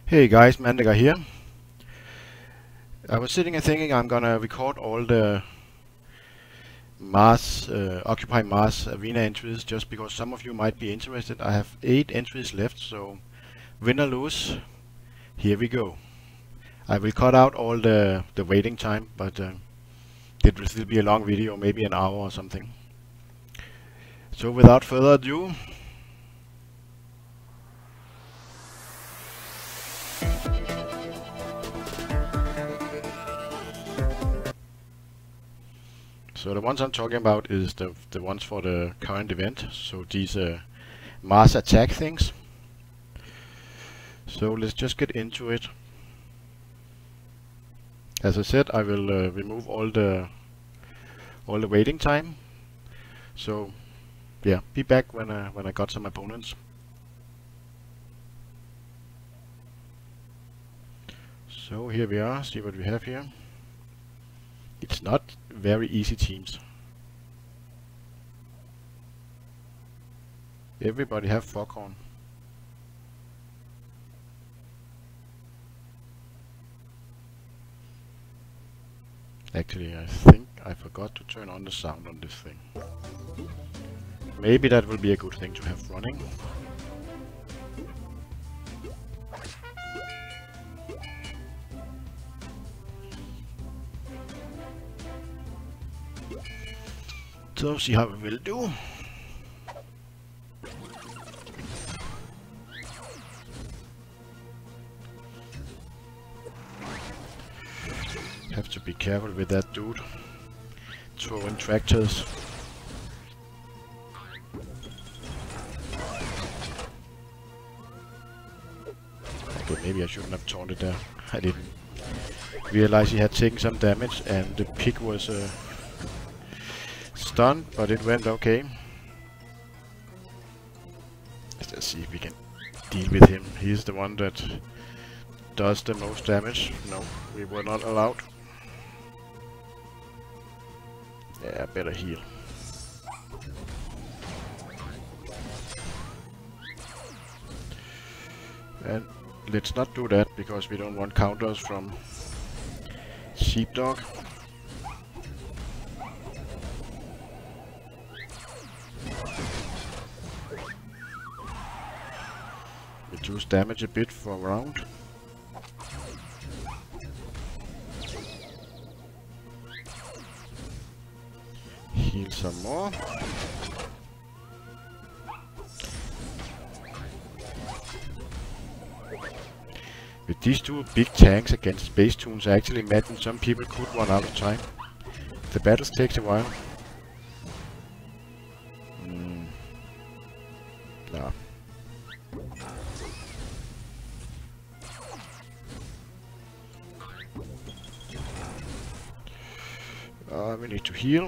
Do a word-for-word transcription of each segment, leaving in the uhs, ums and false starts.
Hey guys, Mandega here. I was sitting and thinking I'm gonna record all the Mars, uh, Occupy Mars arena entries just because some of you might be interested. I have eight entries left, so win or lose, here we go. I will cut out all the, the waiting time, but uh, it will still be a long video, maybe an hour or something. So without further ado, so the ones I'm talking about is the, the ones for the current event, so these uh, Mars attack things. So let's just get into it. As I said, I will uh, remove all the all the waiting time. So yeah, be back when uh, when I got some opponents. So here we are. See what we have here. It's not very easy teams. Everybody have Foghorn. Actually, I think I forgot to turn on the sound on this thing. Maybe that will be a good thing to have running. So see how we will do. Have to be careful with that dude throwing tractors. Okay, maybe I shouldn't have taunted there. I didn't realize he had taken some damage and the pig was uh, stunned, but it went okay. Let's just see if we can deal with him. He's the one that does the most damage. No, we were not allowed. Yeah, better heal. And let's not do that because we don't want counters from Sheepdog. Reduce damage a bit for a round. Heal some more. With these two big tanks against Space Toons, I actually imagine some people could run out of time. The battles takes a while. Mm. Nah. Uh, we need to heal.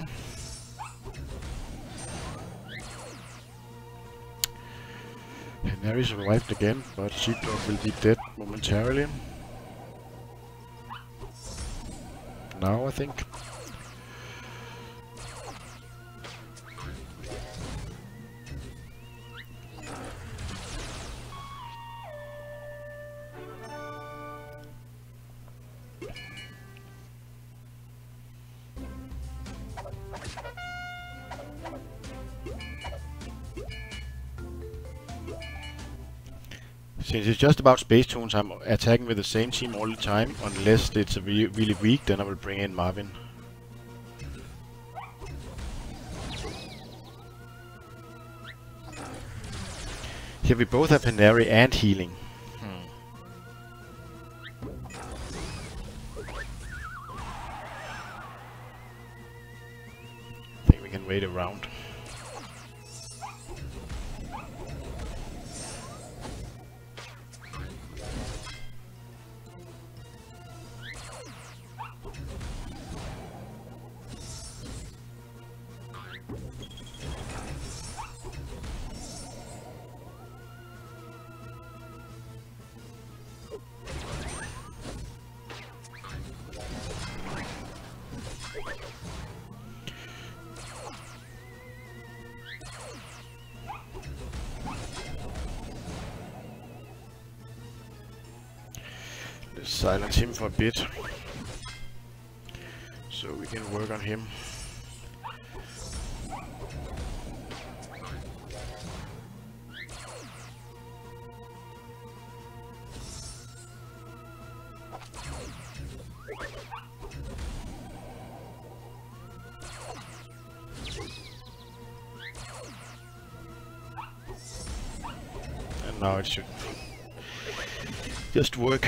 Henry survived again, but Sheepdog will be dead momentarily. Now I think. Since it's just about Space Toons, I'm attacking with the same team all the time, unless it's re really weak, then I will bring in Marvin. Here we both have Henry and healing. Hmm. I think we can wait around. Let's silence him for a bit, so we can work on him. And now it should just work.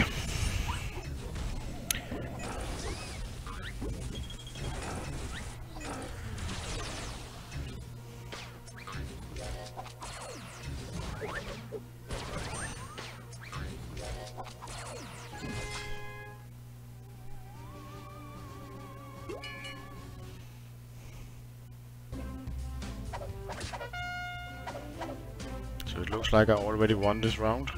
So it looks like I already won this round.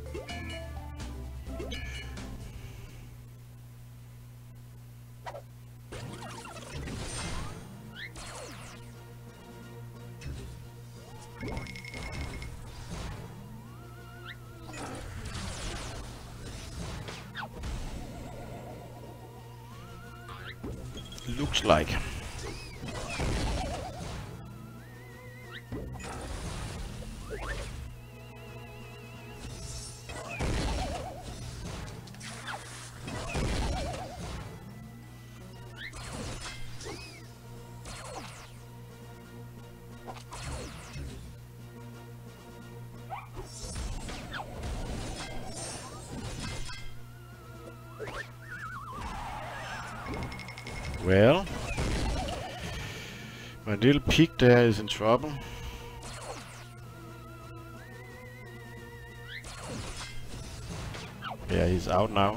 Looks like. Well, my little pig there is in trouble. Yeah, he's out now.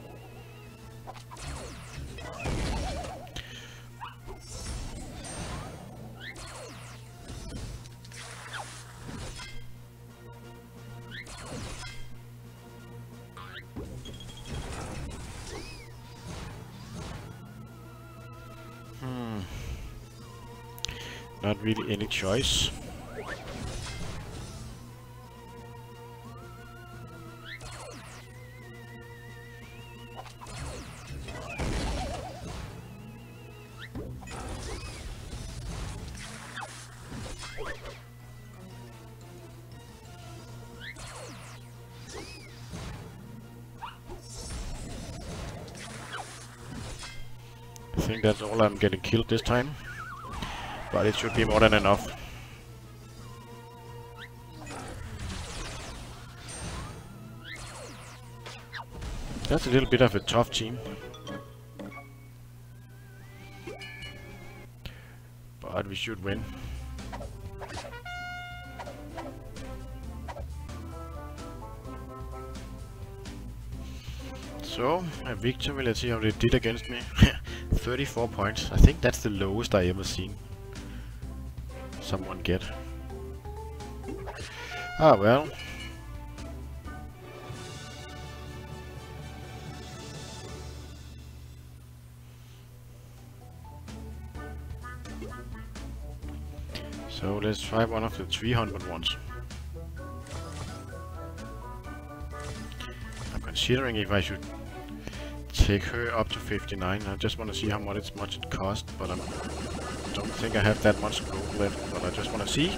Not really any choice. I think that's all I'm getting killed this time. But it should be more than enough. That's a little bit of a tough team. But we should win. So, a victory, let's see how they did against me. thirty-four points. I think that's the lowest I ever seen someone get. Ah well. So let's try one of the three hundred ones. I'm considering if I should take her up to fifty-nine. I just want to see how much it's much it costs, but I don't think I have that much gold left, but I just want to see.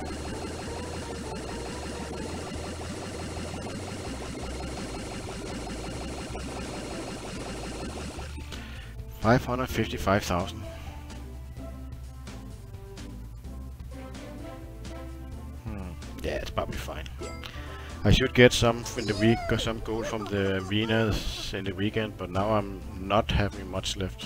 five hundred fifty-five thousand. Hmm. Yeah, it's probably fine. I should get some in the week, or some gold from the arenas in the weekend, but now I'm not having much left.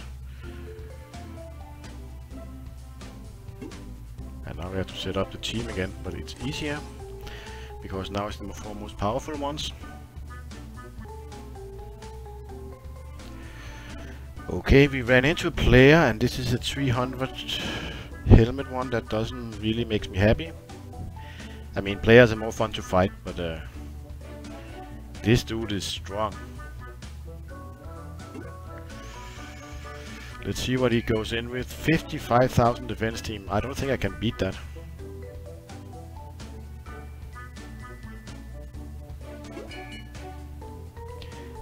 And now we have to set up the team again, but it's easier because now it's the four most powerful ones. Okay, we ran into a player, and this is a three hundred helmet one that doesn't really make me happy. I mean, players are more fun to fight, but uh, this dude is strong. Let's see what he goes in with. fifty-five thousand defense team. I don't think I can beat that.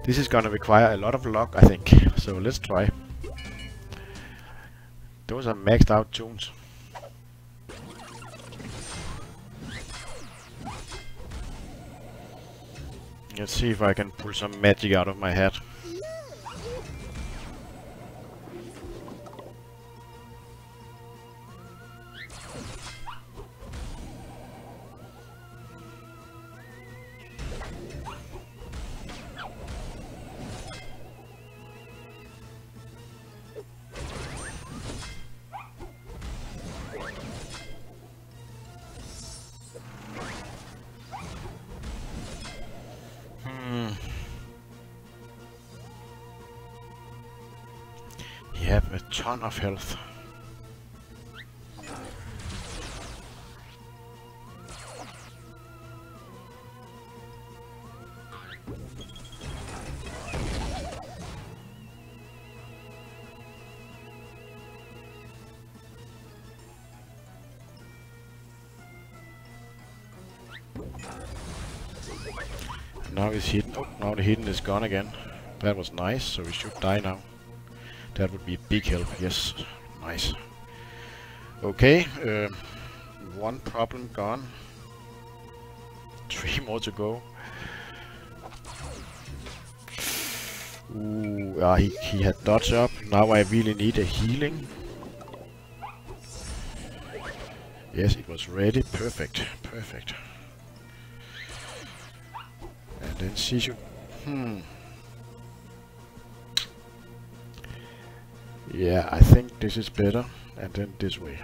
This is gonna require a lot of luck, I think. So let's try. Those are maxed out tunes. Let's see if I can pull some magic out of my hat. You have a ton of health. Now he's hidden. Oh, now the hidden is gone again. That was nice, so we should die now. That would be a big help, yes. Nice. Okay, uh, one problem gone. Three more to go. Ooh, ah, he, he had dodge up. Now I really need a healing. Yes, it was ready. Perfect, perfect. And then Sishu. Hmm. Yeah, I think this is better. And then this way.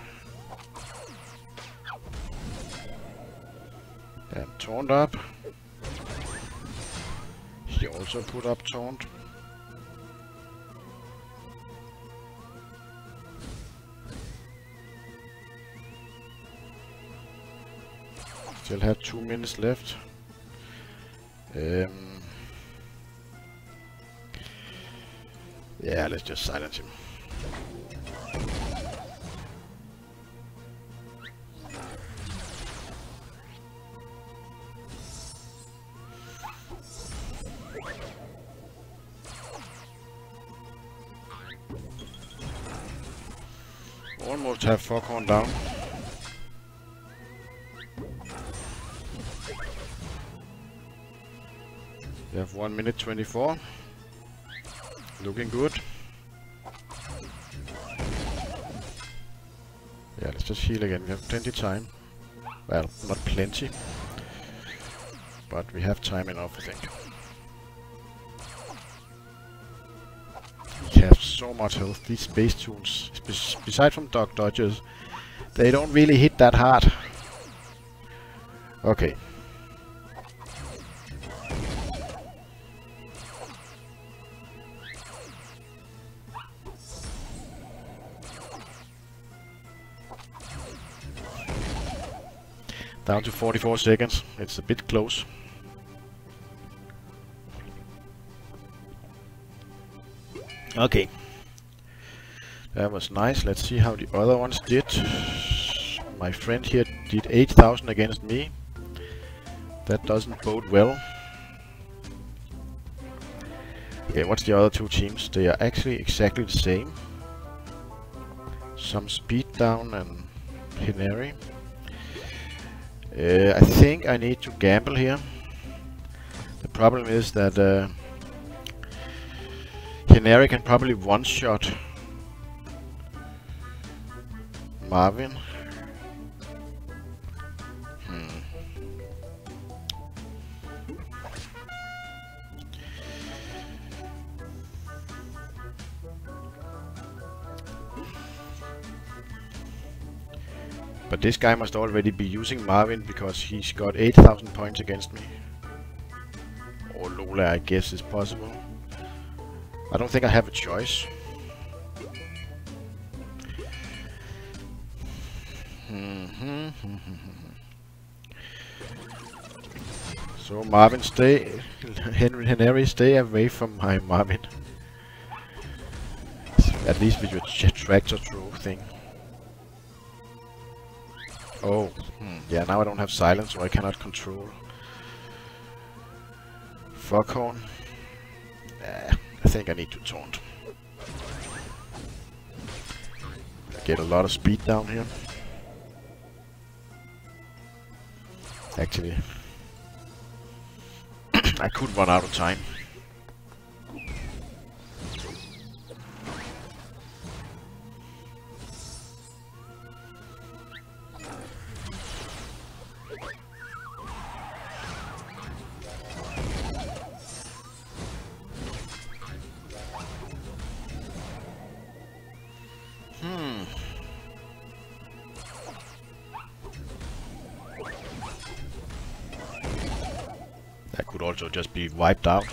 And taunt up. He also put up taunt. Still have two minutes left. Um, yeah, let's just silence him. Almost have Foghorn down. We have one minute twenty-four. Looking good. Yeah, let's just heal again. We have plenty of time. Well, not plenty, but we have time enough, I think. We have so much health. These base tunes, beside from Dog Dodgers, they don't really hit that hard. Okay. Down to forty-four seconds. It's a bit close. Okay. That was nice. Let's see how the other ones did. My friend here did eight thousand against me. That doesn't bode well. Okay, what's the other two teams? They are actually exactly the same. Some speed down and Hinari. Uh, I think I need to gamble here. The problem is that uh, Hinari can probably one-shot Marvin. Hmm. But this guy must already be using Marvin because he's got eight thousand points against me. Or Lola, I guess, is possible. I don't think I have a choice. So Marvin, stay, Henry, Henry, stay away from my Marvin. At least with your tractor throw thing. Oh, hmm. Yeah, now I don't have silence, so I cannot control. Foghorn. I think I need to taunt. Get a lot of speed down here. Actually, I could run out of time. Hmm. That could also just be wiped out.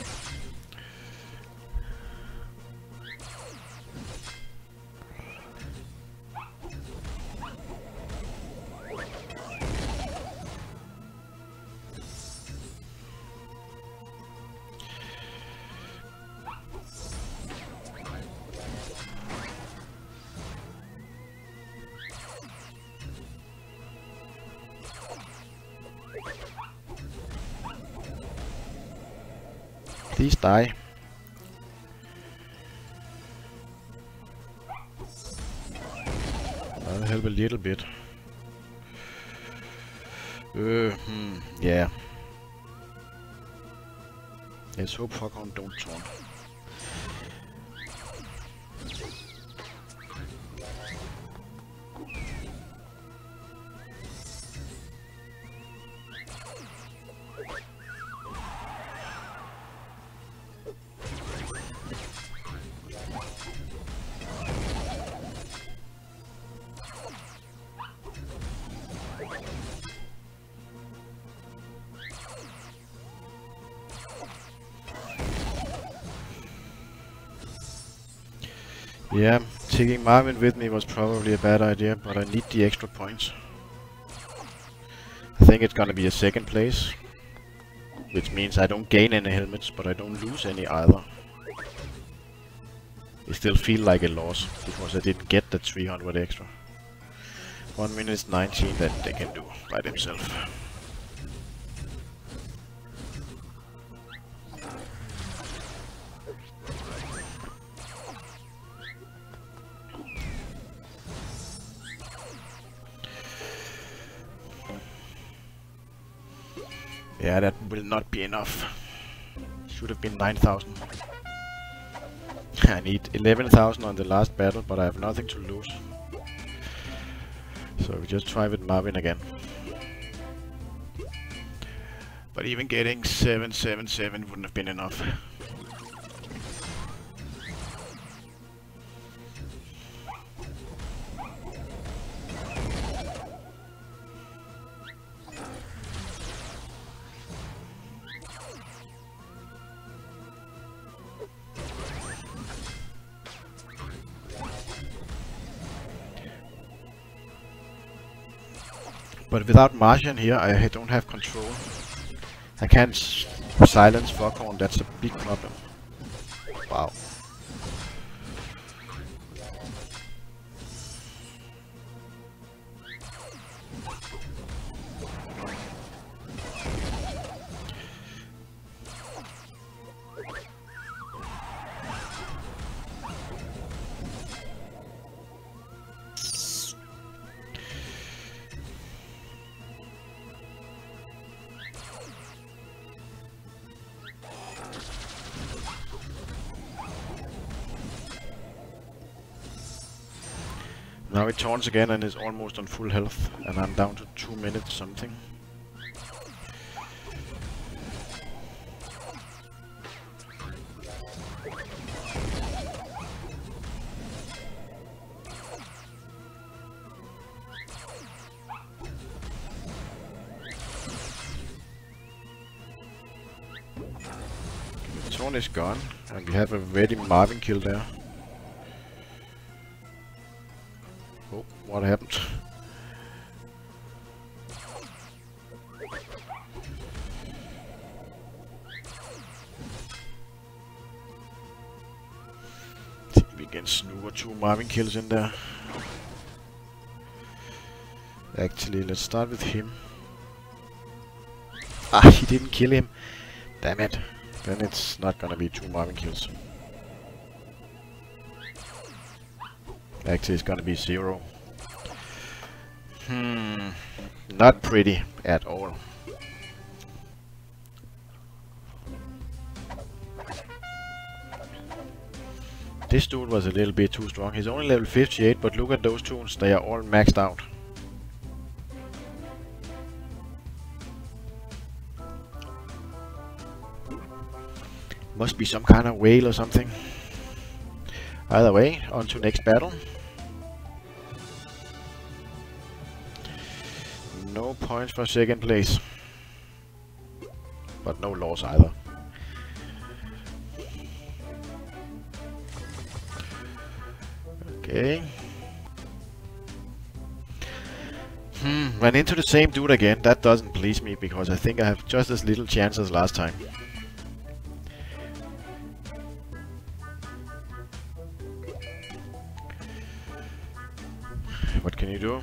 Please die. That'll help a little bit. Uh, hmm, yeah. Let's hope Foghorn don't taunt. Yeah, taking Marvin with me was probably a bad idea, but I need the extra points. I think it's gonna be a second place, which means I don't gain any helmets, but I don't lose any either. It still feel like a loss, because I didn't get the three hundred extra. one minute nineteen that they can do by themselves. Yeah, that will not be enough. Should have been nine thousand. I need eleven thousand on the last battle, but I have nothing to lose. So we just try with Marvin again. But even getting seven seven seven wouldn't have been enough. But without Martian here, I don't have control. I can't silence Foghorn, that's a big problem. Wow. Now it taunts again and is almost on full health, and I'm down to two minutes something. The taunt is gone, and we have a ready Marvin kill there. Oh, what happened? See if we can snooker two Marvin kills in there. Actually, let's start with him. Ah, he didn't kill him. Damn it. Then it's not gonna be two Marvin kills. Actually, it's gonna be zero. Hmm, not pretty at all. This dude was a little bit too strong. He's only level fifty-eight, but look at those tunes. They are all maxed out. Must be some kind of whale or something. Either way, on to next battle. No points for second place. But no loss either. Okay. Hmm, ran into the same dude again. That doesn't please me because I think I have just as little chance as last time. What can you do?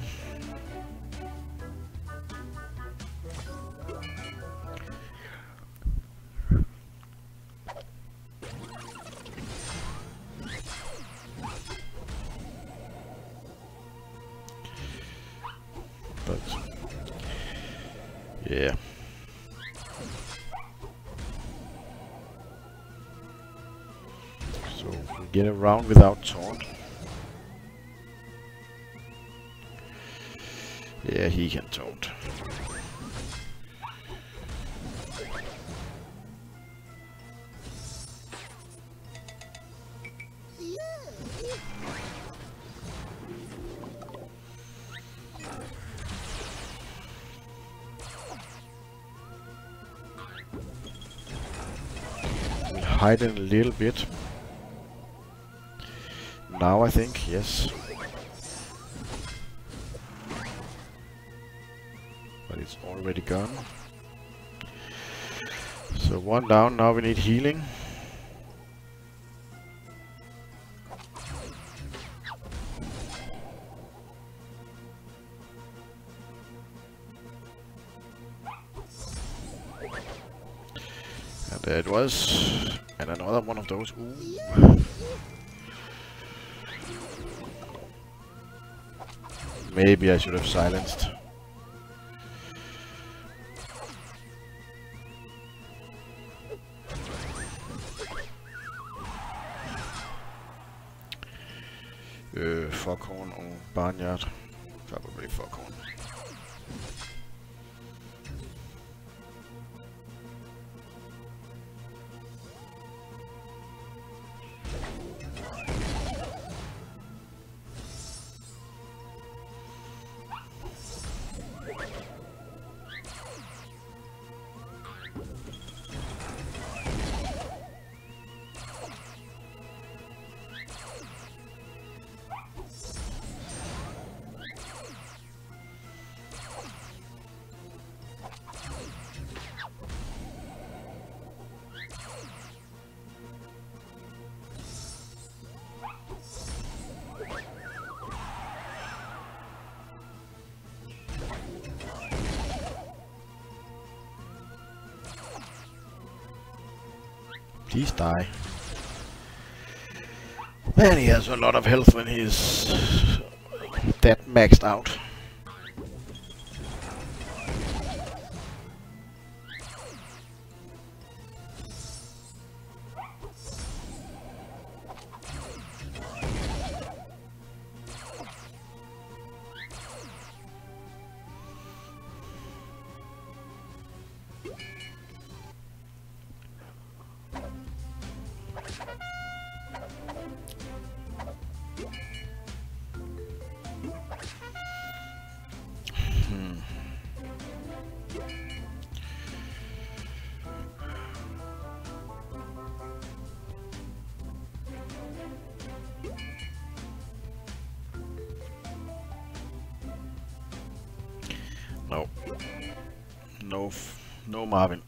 But yeah. So we get around without taunt. Yeah, he can taunt. We'll hide in a little bit. Now I think, yes. But it's already gone. So one down, now we need healing. And there it was. And another one of those. Ooh. Maybe I should have silenced. Uh, Foghorn or Barnyard. Probably Foghorn. Please die. And he has a lot of health when he's that maxed out. No. No, f no Marvin.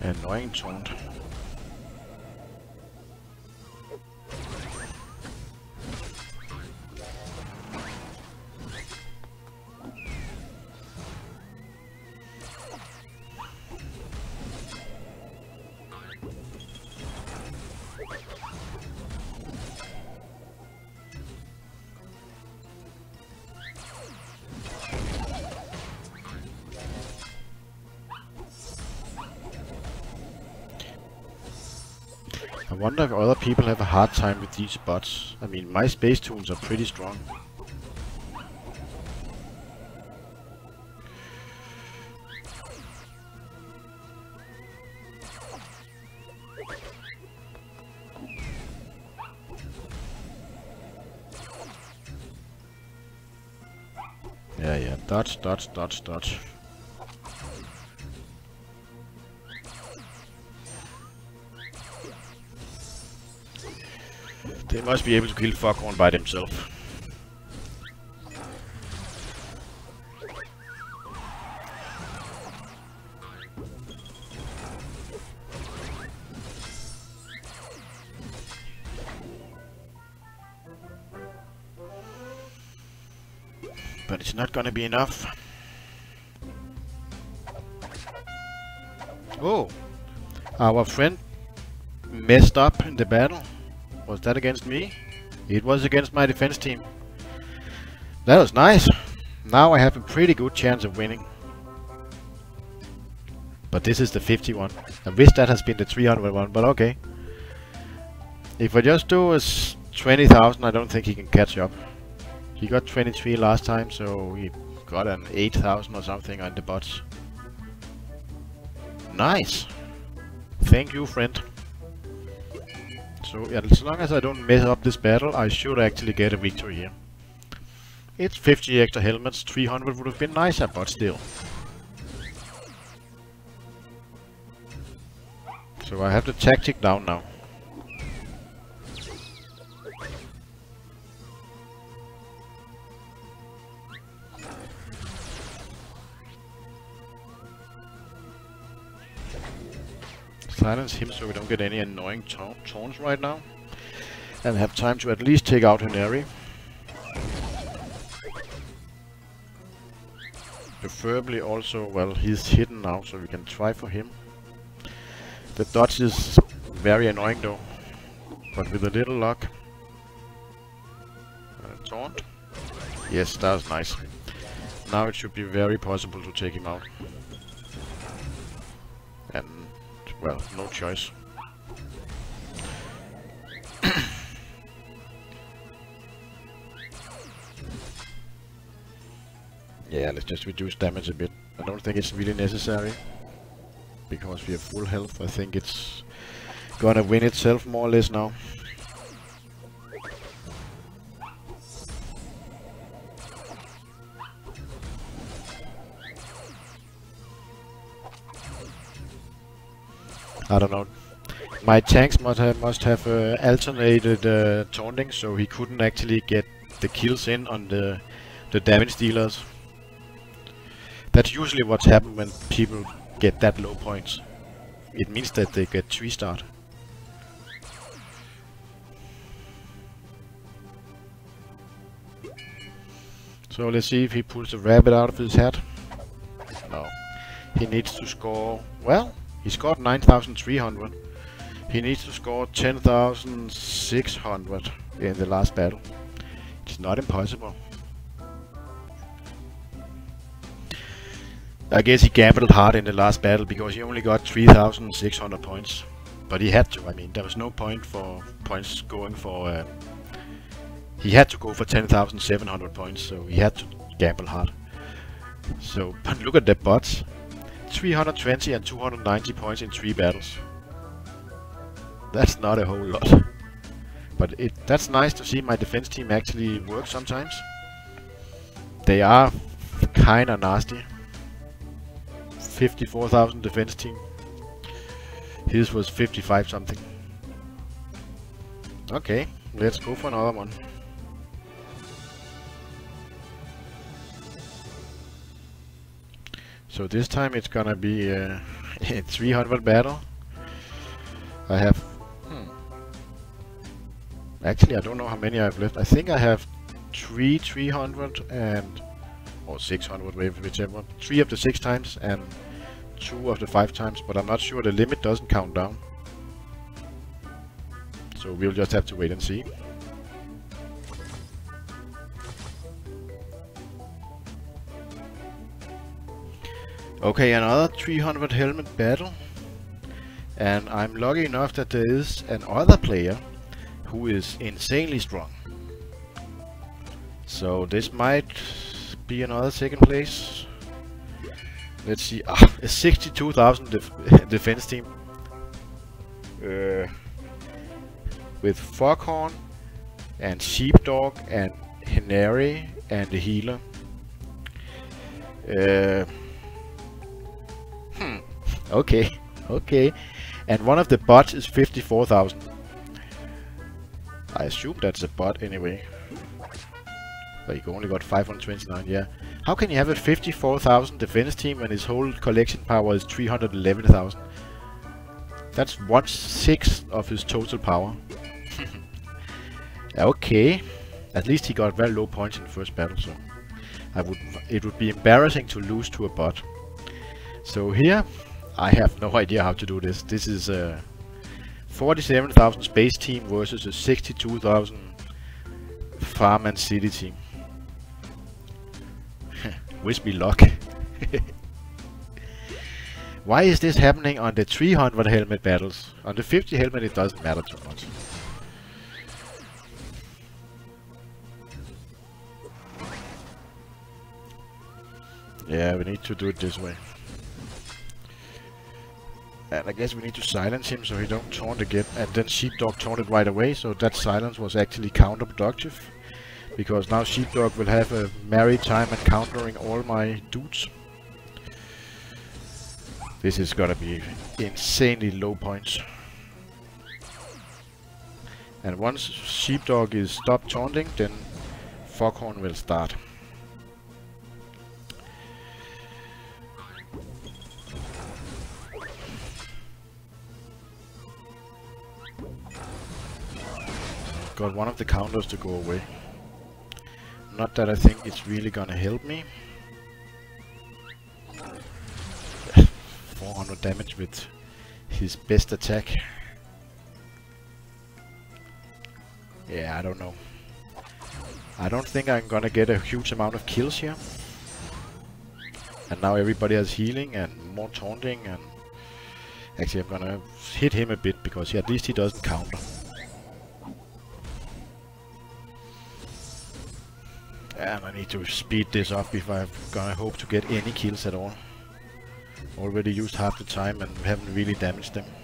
Annoying taunt. I wonder if other people have a hard time with these bots. I mean, my space tunes are pretty strong. Yeah, yeah, dodge, dodge, dodge, dodge. They must be able to kill Foghorn by themselves. But it's not gonna be enough. Oh! Our friend messed up in the battle. Was that against me? It was against my defense team. That was nice. Now I have a pretty good chance of winning. But this is the fifty-one. I wish that has been the three hundred one, but okay. If I just do a twenty thousand, I don't think he can catch up. He got twenty-three last time, so he got an eight thousand or something on the bots. Nice! Thank you, friend. So as long as I don't mess up this battle, I should actually get a victory here. It's fifty extra helmets, three hundred would have been nicer, but still. So I have the tactic down now. Silence him so we don't get any annoying ta taunts right now. And have time to at least take out Henry. Preferably also, well, he's hidden now, so we can try for him. The dodge is very annoying though, but with a little luck. Uh, taunt. Yes, that was nice. Now it should be very possible to take him out. And well, no choice. Yeah, let's just reduce damage a bit. I don't think it's really necessary, because we have full health. I think it's gonna win itself more or less now. I don't know. My tanks must have, must have uh, alternated uh, taunting, so he couldn't actually get the kills in on the the damage dealers. That's usually what's happened when people get that low points. It means that they get three start. So let's see if he pulls the rabbit out of his hat. No. He needs to score... Well, he scored nine thousand three hundred. He needs to score ten thousand six hundred in the last battle. It's not impossible. I guess he gambled hard in the last battle because he only got three thousand six hundred points. But he had to. I mean, there was no point for points going for... Uh, he had to go for ten thousand seven hundred points, so he had to gamble hard. So, but look at the bots. three hundred twenty and two hundred ninety points in three battles. That's not a whole lot. But it that's nice to see my defense team actually work sometimes. They are kinda nasty. fifty-four thousand defense team. His was fifty-five something. Okay, let's go for another one. So this time it's gonna be uh, three hundred battle. I have... Hmm. Actually, I don't know how many I have left. I think I have three three hundred and... or six hundred, whichever. Three of the six times and two of the five times, but I'm not sure the limit doesn't count down. So we'll just have to wait and see. Okay, another three hundred helmet battle. And I'm lucky enough that there is another player who is insanely strong. So this might be another second place. Let's see. Ah, a sixty-two thousand def defense team. Uh, with Foghorn and Sheepdog and Henare and the healer. Uh, hmm. Okay. Okay. And one of the bots is fifty-four thousand. I assume that's a bot anyway. But you only got five hundred twenty-nine, yeah. How can you have a fifty-four thousand defense team when his whole collection power is three hundred eleven thousand? That's one sixth of his total power. Okay. At least he got very low points in the first battle, so I would it would be embarrassing to lose to a bot. So here I have no idea how to do this. This is a forty-seven thousand space team versus a sixty-two thousand farm and city team. Wish me luck. Why is this happening on the three hundred helmet battles? On the fifty helmet it doesn't matter too much. Yeah, we need to do it this way. And I guess we need to silence him so he don't taunt again. And then Sheepdog taunted right away, so that silence was actually counterproductive. Because now Sheepdog will have a merry time at countering all my dudes. This is gonna be insanely low points. And once Sheepdog is stopped taunting, then Foghorn will start. Got one of the counters to go away. Not that I think it's really gonna help me. four hundred damage with his best attack. Yeah, I don't know. I don't think I'm gonna get a huge amount of kills here. And now everybody has healing and more taunting, and actually I'm gonna hit him a bit because he, at least he doesn't counter. And I need to speed this up if I'm gonna hope to get any kills at all. Already used half the time and haven't really damaged them.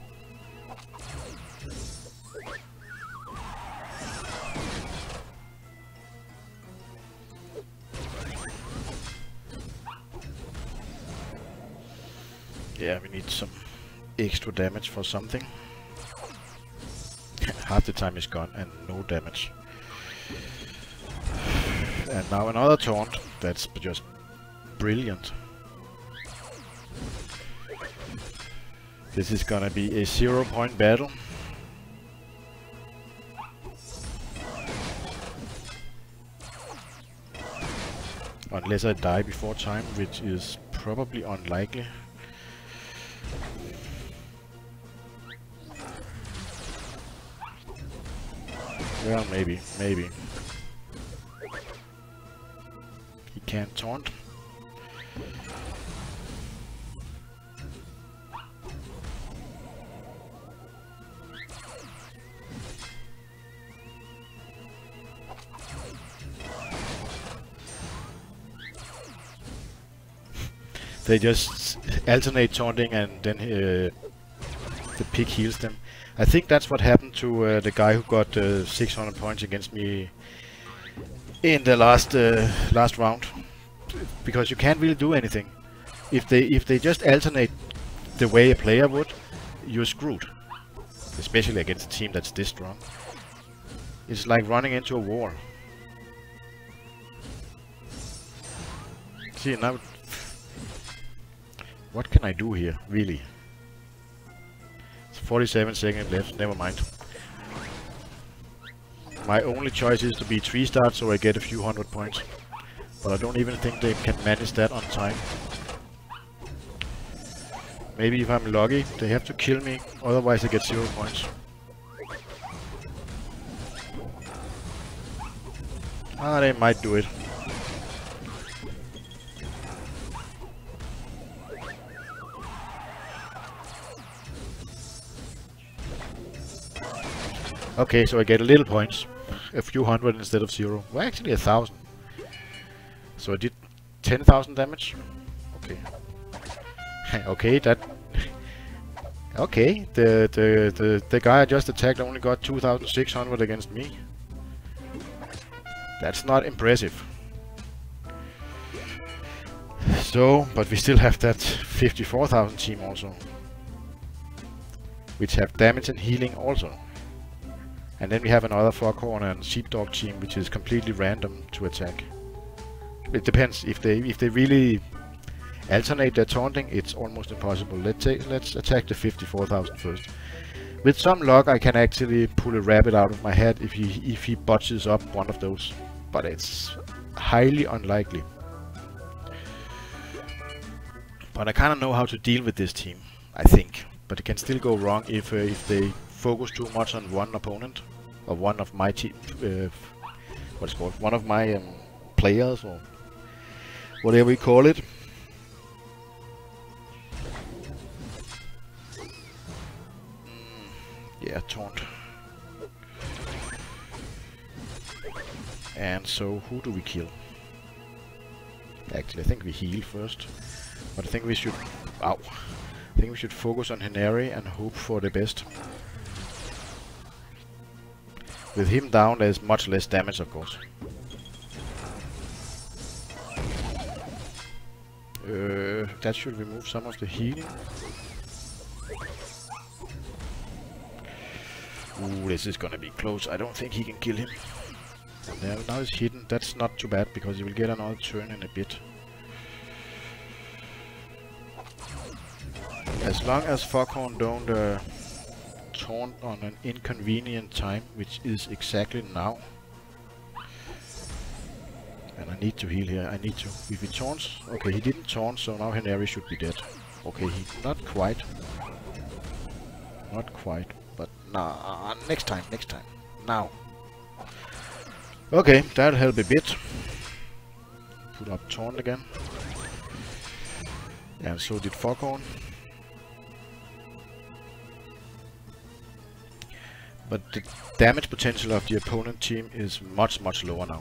Yeah, we need some extra damage for something. Half the time is gone and no damage. And now another taunt. That's just brilliant. This is gonna be a zero point battle. Unless I die before time, which is probably unlikely. Well, maybe, maybe. He can't taunt. They just alternate taunting and then uh, the pig heals them. I think that's what happened to uh, the guy who got uh, six hundred points against me in the last uh, last round, because you can't really do anything. If they if they just alternate the way a player would, you're screwed. Especially against a team that's this strong. It's like running into a wall. See now. What can I do here, really? It's forty-seven seconds left, never mind. My only choice is to be three star so I get a few hundred points. But I don't even think they can manage that on time. Maybe if I'm lucky, they have to kill me, otherwise I get zero points. Ah, they might do it. Okay, so I get a little points. A few hundred instead of zero. Well, actually a thousand. So I did ten thousand damage. Okay. Okay, that... okay, the, the, the, the guy I just attacked only got two thousand six hundred against me. That's not impressive. So, but we still have that fifty-four thousand team also. Which have damage and healing also. And then we have another Foghorn and Sheepdog team which is completely random to attack. It depends. If they if they really alternate their taunting, it's almost impossible. Let's take let's attack the fifty-four thousand first. With some luck, I can actually pull a rabbit out of my head if he if he botches up one of those, but it's highly unlikely. But I kind of know how to deal with this team, I think. But it can still go wrong if uh, if they focus too much on one opponent or one of my team. Uh, what's it called? One of my um, players or whatever we call it. Yeah, taunt. And so, who do we kill? Actually, I think we heal first. But I think we should... Ow! I think we should focus on Henare and hope for the best. With him down, there's much less damage, of course. Uh, that should remove some of the healing. Ooh, this is gonna be close. I don't think he can kill him. There, now he's hidden. That's not too bad because he will get another turn in a bit. As long as Foghorn don't uh, taunt on an inconvenient time, which is exactly now. And I need to heal here. I need to. If he taunts, okay, he didn't taunt, so now Henare should be dead. Okay, he not quite. Not quite. But nah, next time, next time. Now. Okay, that'll help a bit. Put up Taunt again. And so did Foghorn. But the damage potential of the opponent team is much, much lower now.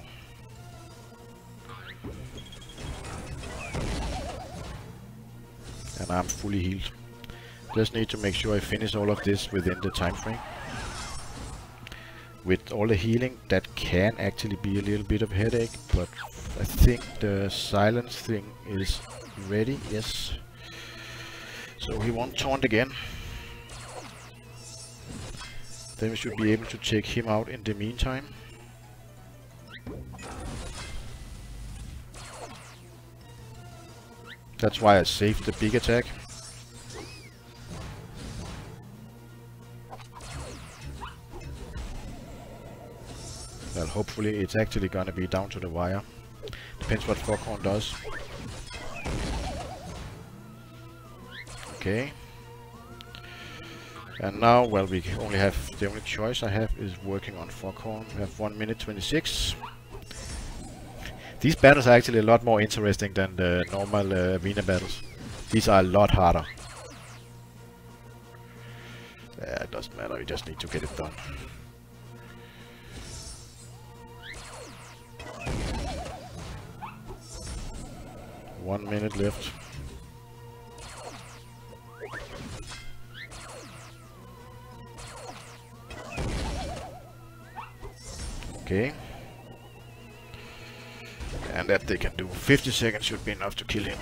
And I'm fully healed. Just need to make sure I finish all of this within the time frame. With all the healing, that can actually be a little bit of headache, but I think the silence thing is ready, yes. So he won't taunt again. Then we should be able to take him out in the meantime. That's why I saved the big attack. Well, hopefully it's actually gonna be down to the wire. Depends what Foghorn does. Okay. And now, well, we only have, the only choice I have is working on Foghorn. We have one minute twenty-six. These battles are actually a lot more interesting than the normal uh, arena battles. These are a lot harder. Yeah, it doesn't matter, we just need to get it done. One minute left. Okay. And that they can do. fifty seconds should be enough to kill him.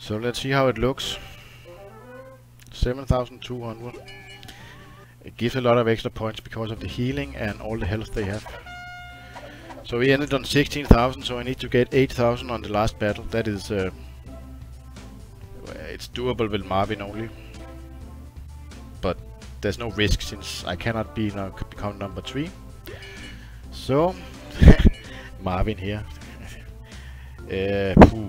So let's see how it looks. seven thousand two hundred. It gives a lot of extra points because of the healing and all the health they have. So we ended on sixteen thousand, so I need to get eight thousand on the last battle. That is, uh, it's doable with Marvin only. But there's no risk since I cannot be now become number three. So, Marvin here. uh, phew.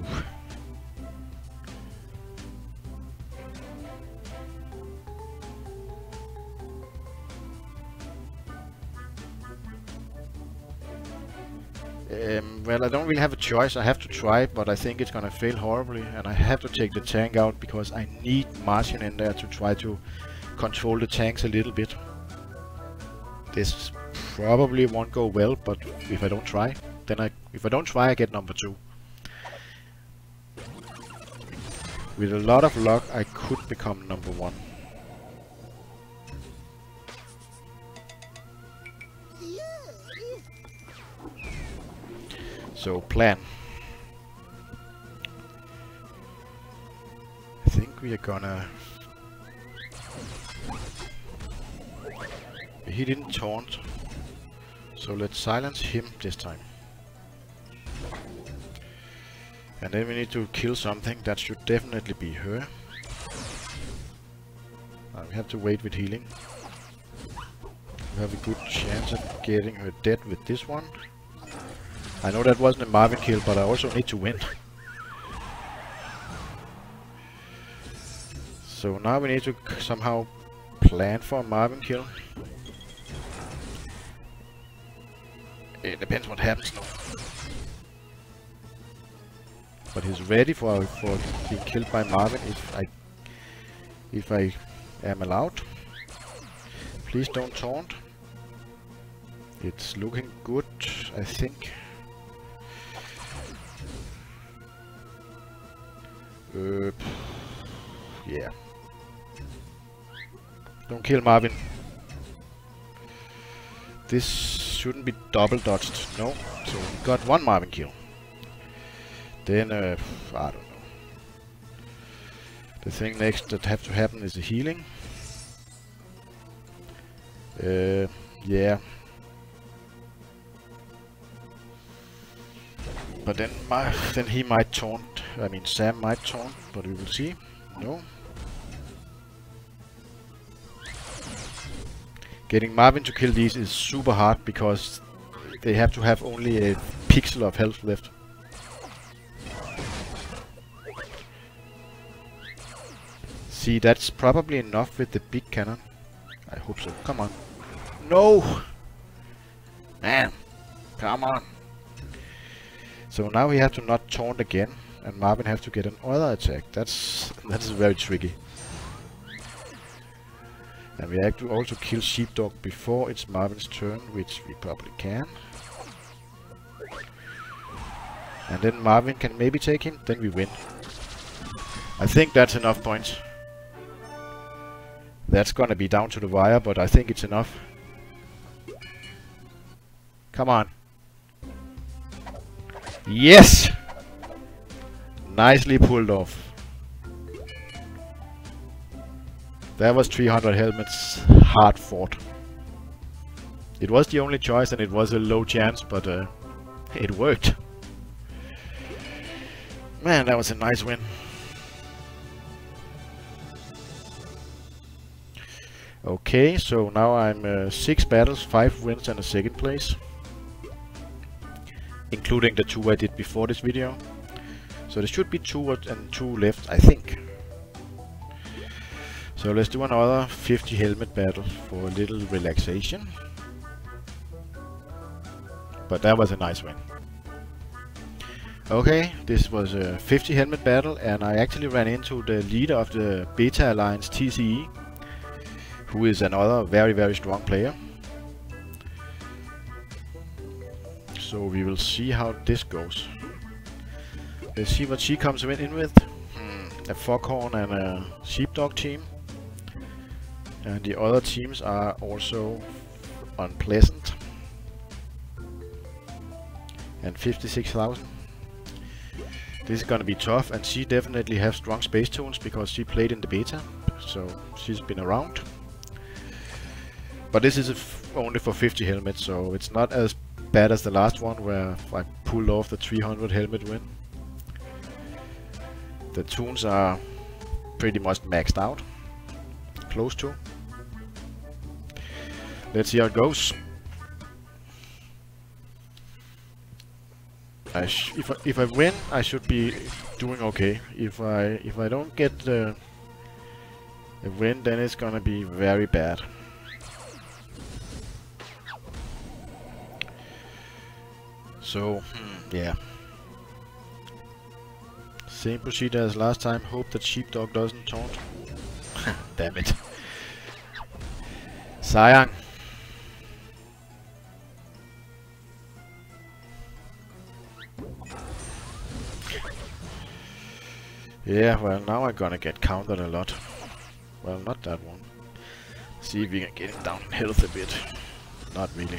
Um, well, I don't really have a choice. I have to try, but I think it's gonna fail horribly, and I have to take the tank out because I need Martian in there to try to control the tanks a little bit. This probably won't go well, but if I don't try, then I if I don't try, I get number two. With a lot of luck, I could become number one. So plan. I think we are gonna. He didn't taunt, so let's silence him this time. And then we need to kill something. That should definitely be her. Uh, we have to wait with healing. We have a good chance of getting her dead with this one. I know that wasn't a Marvin kill, but I also need to win. So now we need to somehow plan for a Marvin kill. It depends what happens now. But he's ready for for being killed by Marvin if I if I am allowed. Please don't taunt. It's looking good, I think. Uh, yeah. Don't kill Marvin. This shouldn't be double dodged. No. So we got one Marvin kill. Then, uh, I don't know. The thing next that have to happen is the healing. Uh, yeah. But then, my, then he might taunt. I mean, Sam might taunt, but we will see. No. Getting Marvin to kill these is super hard because they have to have only a pixel of health left. See, that's probably enough with the big cannon. I hope so. Come on. No! Man! Come on! So now we have to not taunt again, and Marvin has to get another attack. That's that's very tricky. And we have to also kill Sheepdog before it's Marvin's turn, which we probably can. And then Marvin can maybe take him, then we win. I think that's enough points. That's gonna be down to the wire, but I think it's enough. Come on. Yes! Nicely pulled off. That was three hundred helmets, hard fought. It was the only choice and it was a low chance, but uh, it worked. Man, that was a nice win. Okay, so now I'm uh, six battles, five wins and a second place. Including the two I did before this video. So there should be two and two left, I think. So let's do another fifty helmet battle for a little relaxation. But that was a nice win. Okay, this was a fifty helmet battle and I actually ran into the leader of the Beta Alliance, T C E, who is another very very strong player. So we will see how this goes. Let's see what she comes in with. Hmm, a Foghorn and a Sheepdog team. And the other teams are also unpleasant. And fifty-six thousand. This is gonna be tough, and she definitely has strong space tunes because she played in the beta, so she's been around. But this is f only for fifty helmets, so it's not as bad as the last one where I pulled off the three hundred helmet win. The tunes are pretty much maxed out, close to. Let's see how it goes. I sh if I, if I win, I should be doing okay. If I if I don't get the, the win, then it's gonna be very bad. So yeah, same procedure as last time. Hope that Sheepdog doesn't taunt. Damn it, Sayang. Yeah, well, now I'm gonna get countered a lot. Well, not that one. See if we can get him down in health a bit. Not really.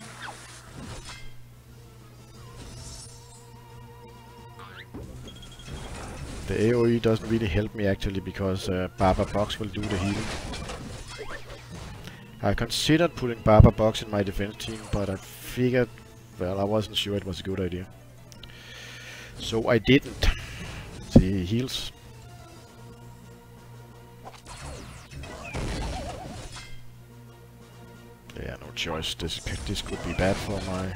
The AoE doesn't really help me actually, because uh, Barber Box will do the healing. I considered putting Barber Box in my defense team, but I figured, well, I wasn't sure it was a good idea. So I didn't. See, he heals. Yeah, no choice. This this could be bad for my.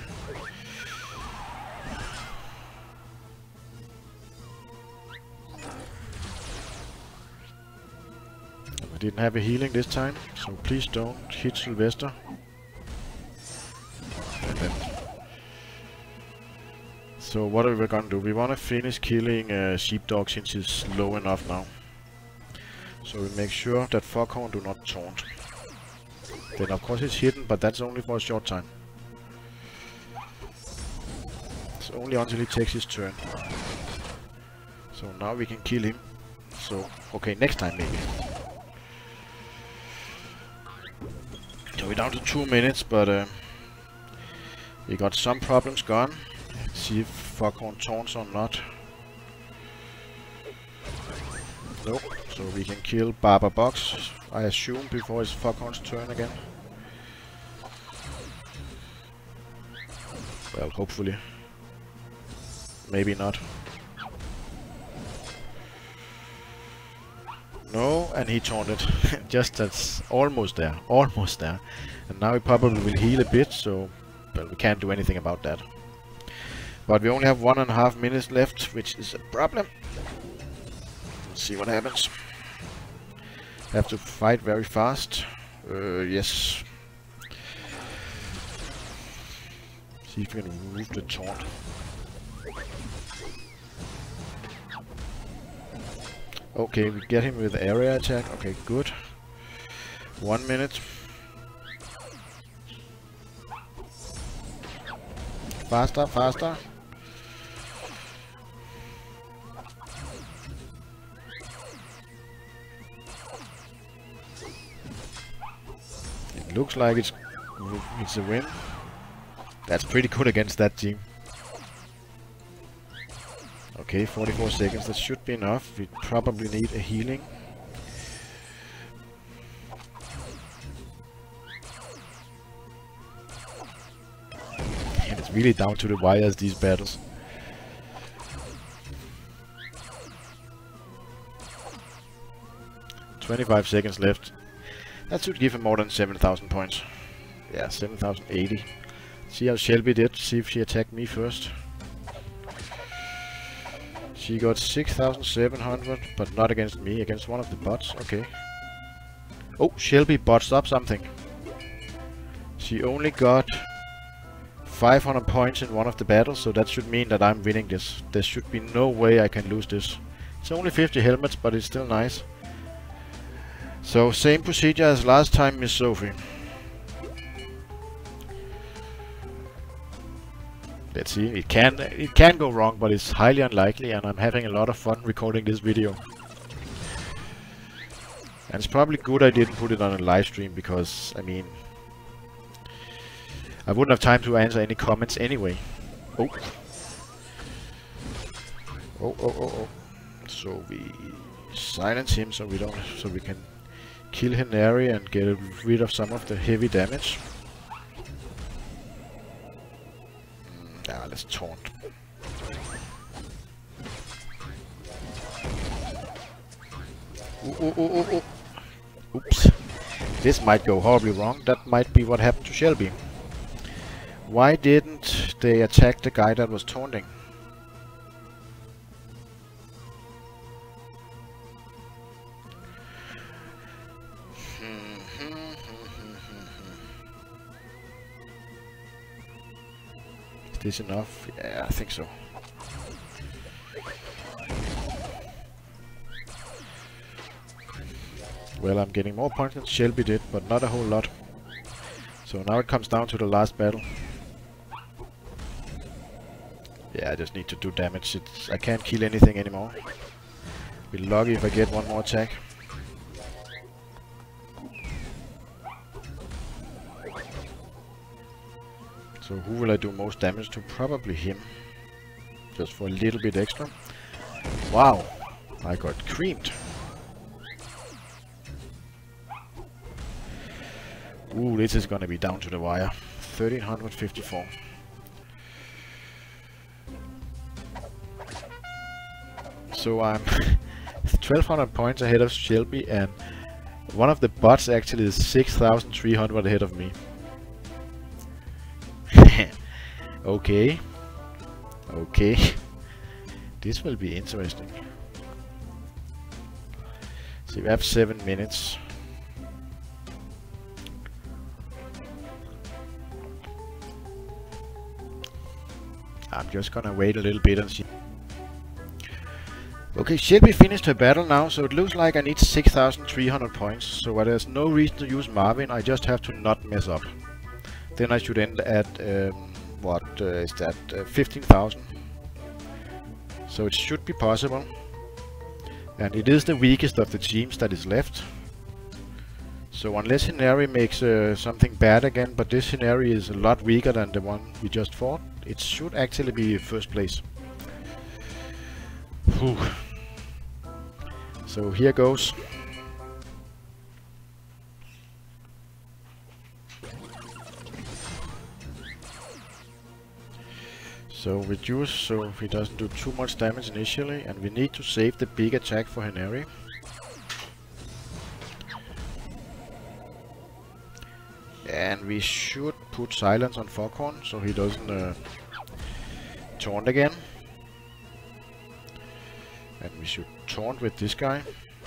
I didn't have a healing this time, so please don't hit Sylvester. And then. So what are we gonna do? We wanna finish killing uh, Sheepdog since he's low enough now. So we make sure that Foghorn do not taunt. Then of course he's hidden, but that's only for a short time. It's only until he takes his turn. So now we can kill him. So, okay, next time maybe. So we're down to two minutes, but uh, we got some problems gone. See if Foghorn taunts or not. Nope. So we can kill Barber Box, I assume, before it's Foghorn's turn again. Well, hopefully. Maybe not. No, and he taunted. Just that's almost there. Almost there. And now he probably will heal a bit, so well, we can't do anything about that. But we only have one and a half minutes left, which is a problem. Let's see what happens. Have to fight very fast. Uh, yes. See if we can remove the taunt. Okay, we get him with area attack. Okay, good. One minute. Faster, faster. It looks like it's it's a win. That's pretty good against that team. Okay, forty-four seconds. That should be enough. We probably need a healing. And it's really down to the wires, these battles. twenty-five seconds left. That should give him more than seven thousand points. Yeah, seven thousand eighty. See how Shelby did. See if she attacked me first. She got six thousand seven hundred, but not against me, against one of the bots. Okay. Oh, Shelby bots up something. She only got five hundred points in one of the battles, so that should mean that I'm winning this. There should be no way I can lose this. It's only fifty helmets, but it's still nice. So, same procedure as last time, Miss Sophie. Let's see, it can it can go wrong, but it's highly unlikely, and I'm having a lot of fun recording this video. And it's probably good I didn't put it on a live stream, because, I mean, I wouldn't have time to answer any comments anyway. Oh. Oh, oh, oh, oh. So we silence him so we don't, so we can kill Henary and get rid of some of the heavy damage. Mm, yeah, let's taunt. Ooh, ooh, ooh, ooh, ooh. Oops. This might go horribly wrong. That might be what happened to Shelby. Why didn't they attack the guy that was taunting? Is this enough? Yeah, I think so. Well, I'm getting more points than Shelby did, but not a whole lot. So now it comes down to the last battle. Yeah, I just need to do damage. It's, I can't kill anything anymore. Be lucky if I get one more attack. So who will I do most damage to? Probably him. Just for a little bit extra. Wow, I got creamed. Ooh, this is gonna be down to the wire. thirteen fifty-four. So I'm twelve hundred points ahead of Shelby, and one of the bots actually is six thousand three hundred ahead of me. Okay. Okay. This will be interesting. So we have seven minutes. I'm just gonna wait a little bit and see. Okay, Shelby finished her battle now, so it looks like I need six thousand three hundred points. So there's no reason to use Marvin, I just have to not mess up. Then I should end at, um, what uh, is that, uh, fifteen thousand. So it should be possible. And it is the weakest of the teams that is left. So unless Henary makes uh, something bad again, but this Henary is a lot weaker than the one we just fought, it should actually be first place. Whew. So here goes. So reduce so he doesn't do too much damage initially, and we need to save the big attack for Henary. And we should put silence on Foghorn so he doesn't uh, taunt again. And we should taunt with this guy.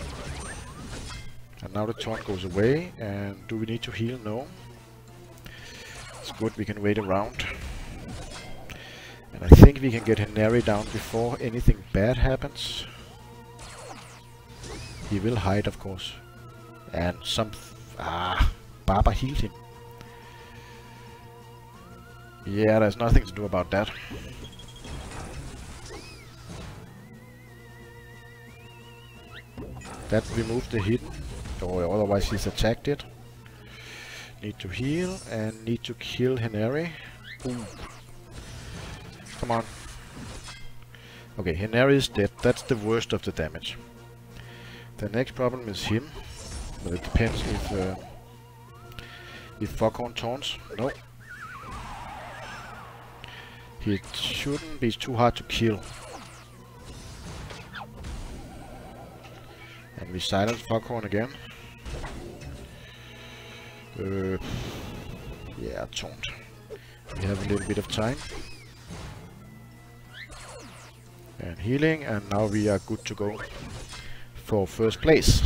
And now the taunt goes away. And do we need to heal? No. It's good, we can wait around. And I think we can get Henary down before anything bad happens. He will hide, of course. And some... Ah, Baba healed him. Yeah, there's nothing to do about that. That removed the hidden, or otherwise he's attacked it. Need to heal and need to kill Henary. Boom. Come on. Okay, Henary is dead. That's the worst of the damage. The next problem is him. But it depends if uh, if Foghorn taunts. No. He shouldn't be too hard to kill. And we silence Foghorn again. Uh, yeah, taunt. We have a little bit of time. And healing, and now we are good to go for first place.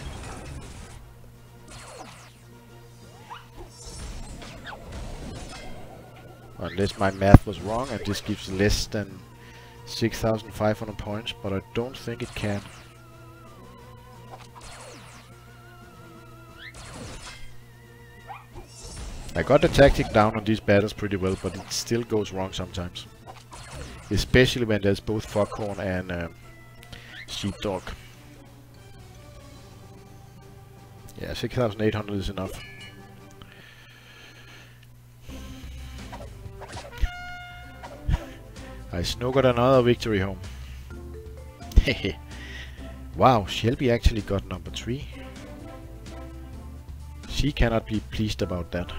Unless my math was wrong and this gives less than six thousand five hundred points, but I don't think it can. I got the tactic down on these battles pretty well, but it still goes wrong sometimes. Especially when there's both Foghorn and uh, Sheepdog. Yeah, six thousand eight hundred is enough. I snookered another victory home. Wow, Shelby actually got number three. She cannot be pleased about that.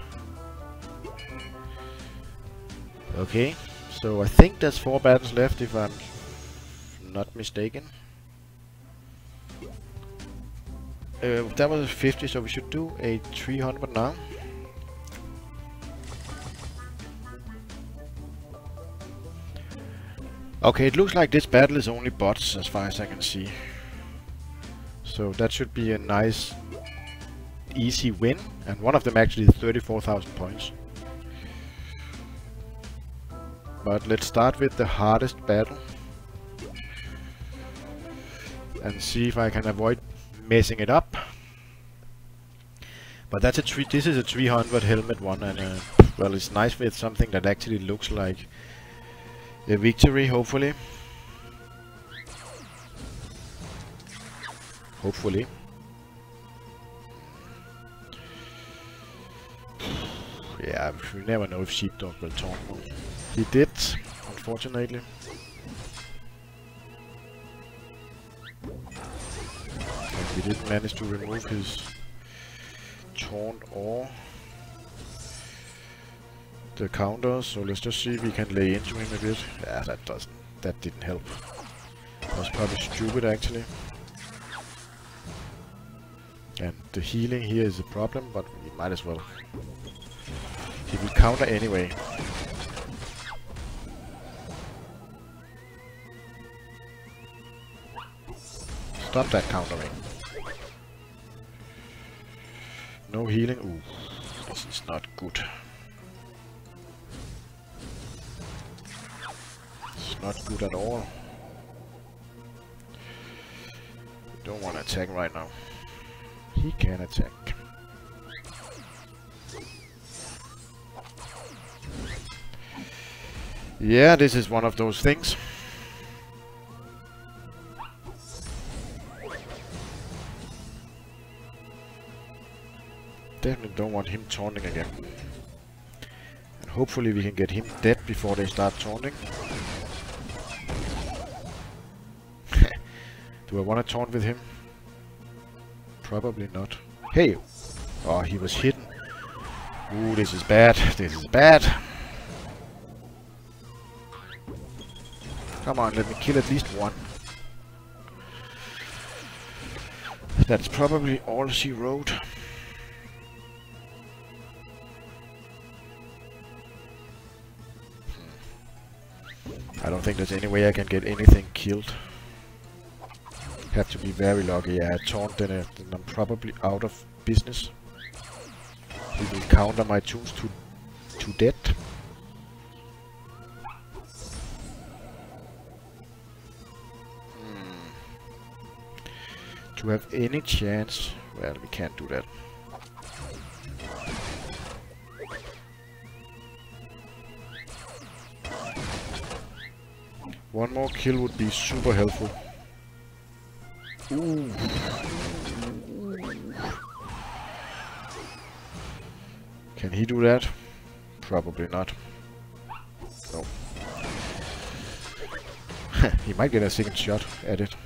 Okay, so I think there's four battles left if I'm not mistaken. Uh, that was fifty, so we should do a three hundred now. Okay, it looks like this battle is only bots as far as I can see. So that should be a nice, easy win. And one of them actually is thirty-four thousand points. But let's start with the hardest battle. And see if I can avoid messing it up. But that's a three, this is a three hundred helmet one, and uh, well, it's nice with something that actually looks like a victory, hopefully. Hopefully. Yeah, we never know if Sheepdog will taunt one. He did, unfortunately. And we didn't manage to remove his taunt or the counter, so let's just see if we can lay into him a bit. Yeah, that doesn't, that didn't help. That was probably stupid actually. And the healing here is a problem, but we might as well. He will counter anyway. Stop that countering. No healing. Ooh, this is not good. It's not good at all. Don't want to attack right now. He can attack. Yeah, this is one of those things. Definitely don't want him taunting again. And hopefully we can get him dead before they start taunting. Do I want to taunt with him? Probably not. Hey! Oh, he was hidden. Ooh, this is bad. This is bad. Come on, let me kill at least one. That's probably all she wrote. I don't think there's any way I can get anything killed. Have to be very lucky. Yeah, taunt, then, uh, then I'm probably out of business. He will counter my tunes to to death. Hmm. To have any chance, well, we can't do that. One more kill would be super helpful. Ooh. Can he do that? Probably not. No. He might get a second shot at it.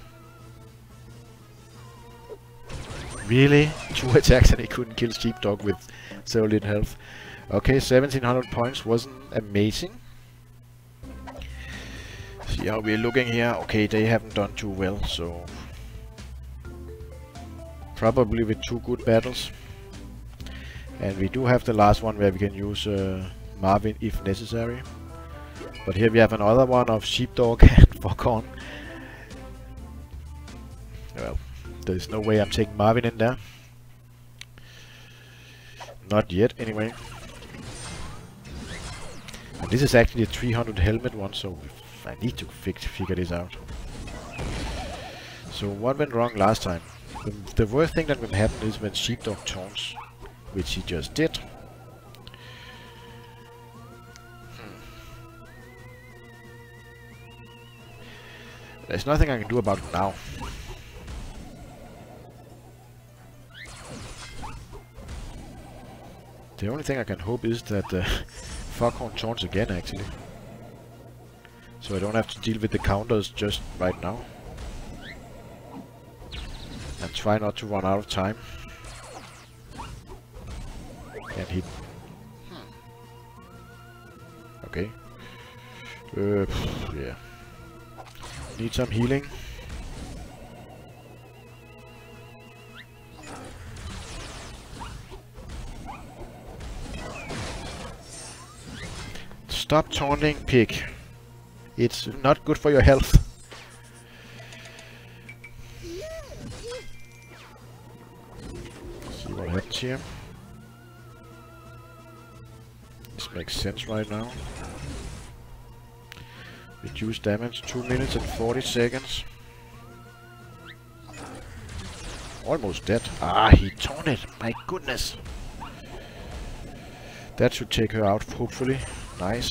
Really? Two attacks and he couldn't kill Sheepdog with so little health. Okay, seventeen hundred points wasn't amazing. See how we're looking here. Okay, they haven't done too well, so probably with two good battles. And we do have the last one where we can use uh, Marvin if necessary. But here we have another one of Sheepdog and Foghorn. Well, there's no way I'm taking Marvin in there. Not yet, anyway. And this is actually a three hundred helmet one, so I need to fix, figure this out. So what went wrong last time? The, the worst thing that will happen is when Sheepdog taunts, which he just did. Hmm. There's nothing I can do about it now. The only thing I can hope is that uh, Foghorn taunts again, actually. So I don't have to deal with the counters just right now. And try not to run out of time. And he... Hmm. Okay. Uh, yeah. Need some healing. Stop taunting, pig. It's not good for your health. See what happens here. This makes sense right now. Reduce damage, two minutes and forty seconds. Almost dead. Ah, he taunted. My goodness. That should take her out, hopefully. Nice.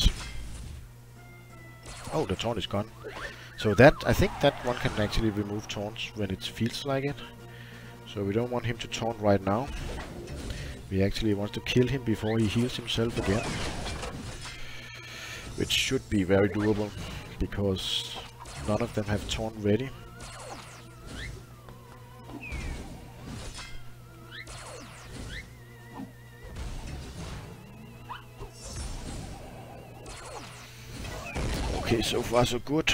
Oh, the taunt is gone. So that, I think that one can actually remove taunts when it feels like it. So we don't want him to taunt right now. We actually want to kill him before he heals himself again. Which should be very doable, because none of them have taunt ready. Okay, so far so good.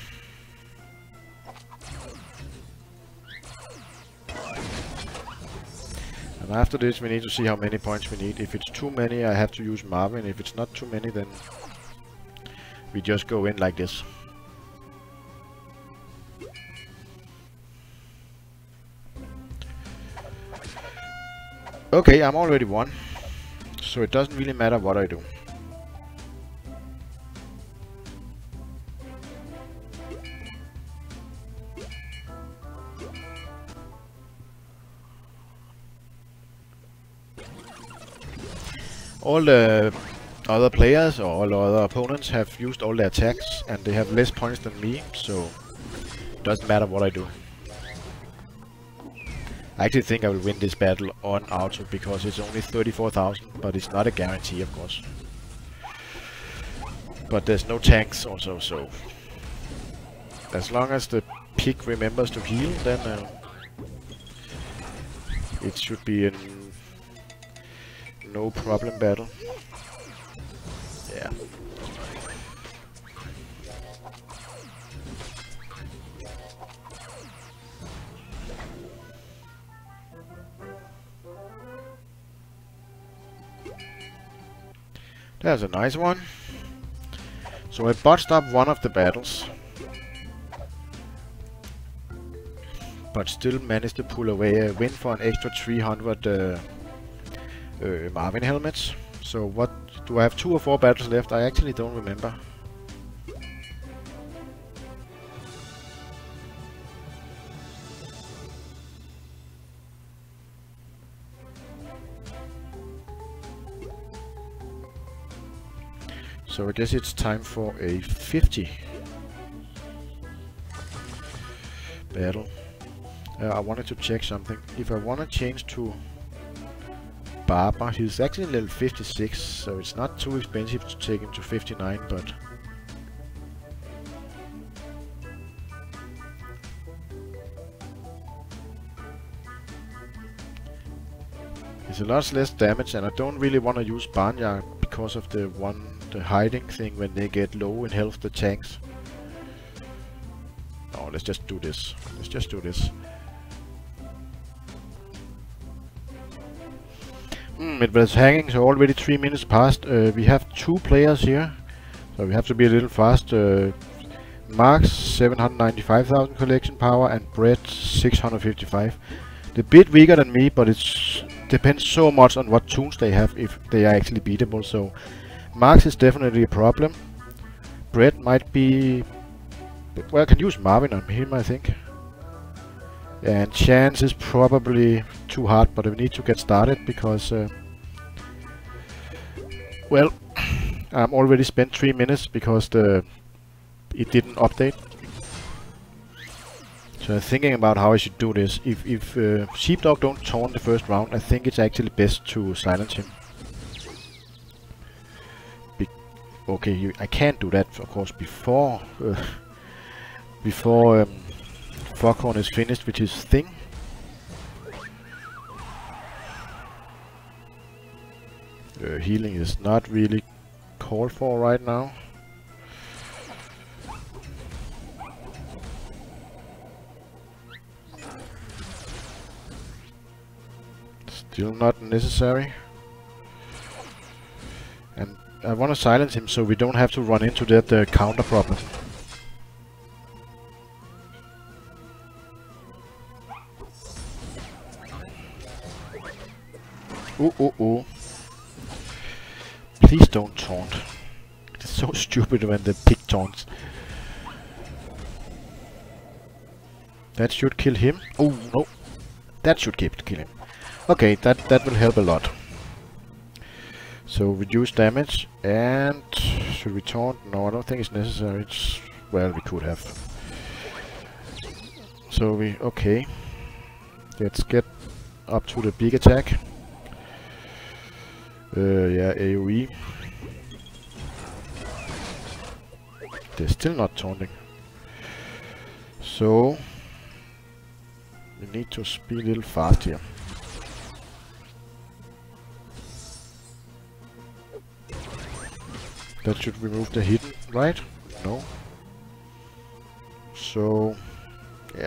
And after this we need to see how many points we need. If it's too many I have to use Marvin. If it's not too many then we just go in like this. Okay, I'm already one. So it doesn't really matter what I do. All the other players or all other opponents have used all their attacks and they have less points than me, so it doesn't matter what I do. I actually think I will win this battle on auto because it's only thirty-four thousand, but it's not a guarantee, of course. But there's no tanks also, so as long as the pig remembers to heal, then uh, it should be a no problem battle. Yeah. There's a nice one. So I botched up one of the battles, but still managed to pull away a win for an extra three hundred uh, uh, Marvin helmets. So what, do I have two or four battles left? I actually don't remember. So I guess it's time for a fifty battle. Uh, I wanted to check something. If I want to change to Barber, he's actually level fifty-six, so it's not too expensive to take him to fifty-nine, but it's a lot less damage, and I don't really want to use Barnyard because of the one the hiding thing when they get low in health, the tanks. No, let's just do this. Let's just do this. Hmm, it was hanging, so already three minutes passed. Uh, we have two players here, so we have to be a little fast. Uh, Marx seven hundred ninety-five thousand collection power and Brett six hundred fifty-five. They're a bit weaker than me, but it depends so much on what tunes they have if they are actually beatable. So Marx is definitely a problem. Brett might be... well, I can use Marvin on him, I think. And Chance is probably too hard, but we need to get started because... Uh, well, I'm already spent three minutes because the it didn't update. So I'm thinking about how I should do this. If, if uh, Sheepdog don't taunt the first round, I think it's actually best to silence him. Okay, you, I can't do that, of course, before uh, before um, Foghorn is finished with his thing. Uh, healing is not really called for right now. Still not necessary. And I want to silence him so we don't have to run into that uh, counter problem. Ooh, ooh, ooh. Please don't taunt. It's so stupid when the pig taunts. That should kill him. Oh, no. That should kill him. Okay, that, that will help a lot. So reduce damage and should we taunt? No, I don't think it's necessary. It's, well, we could have. So we, okay. Let's get up to the big attack. Uh, yeah, AoE. They're still not taunting. So we need to be a little fast here. That should remove the hidden, right? No. So, yeah.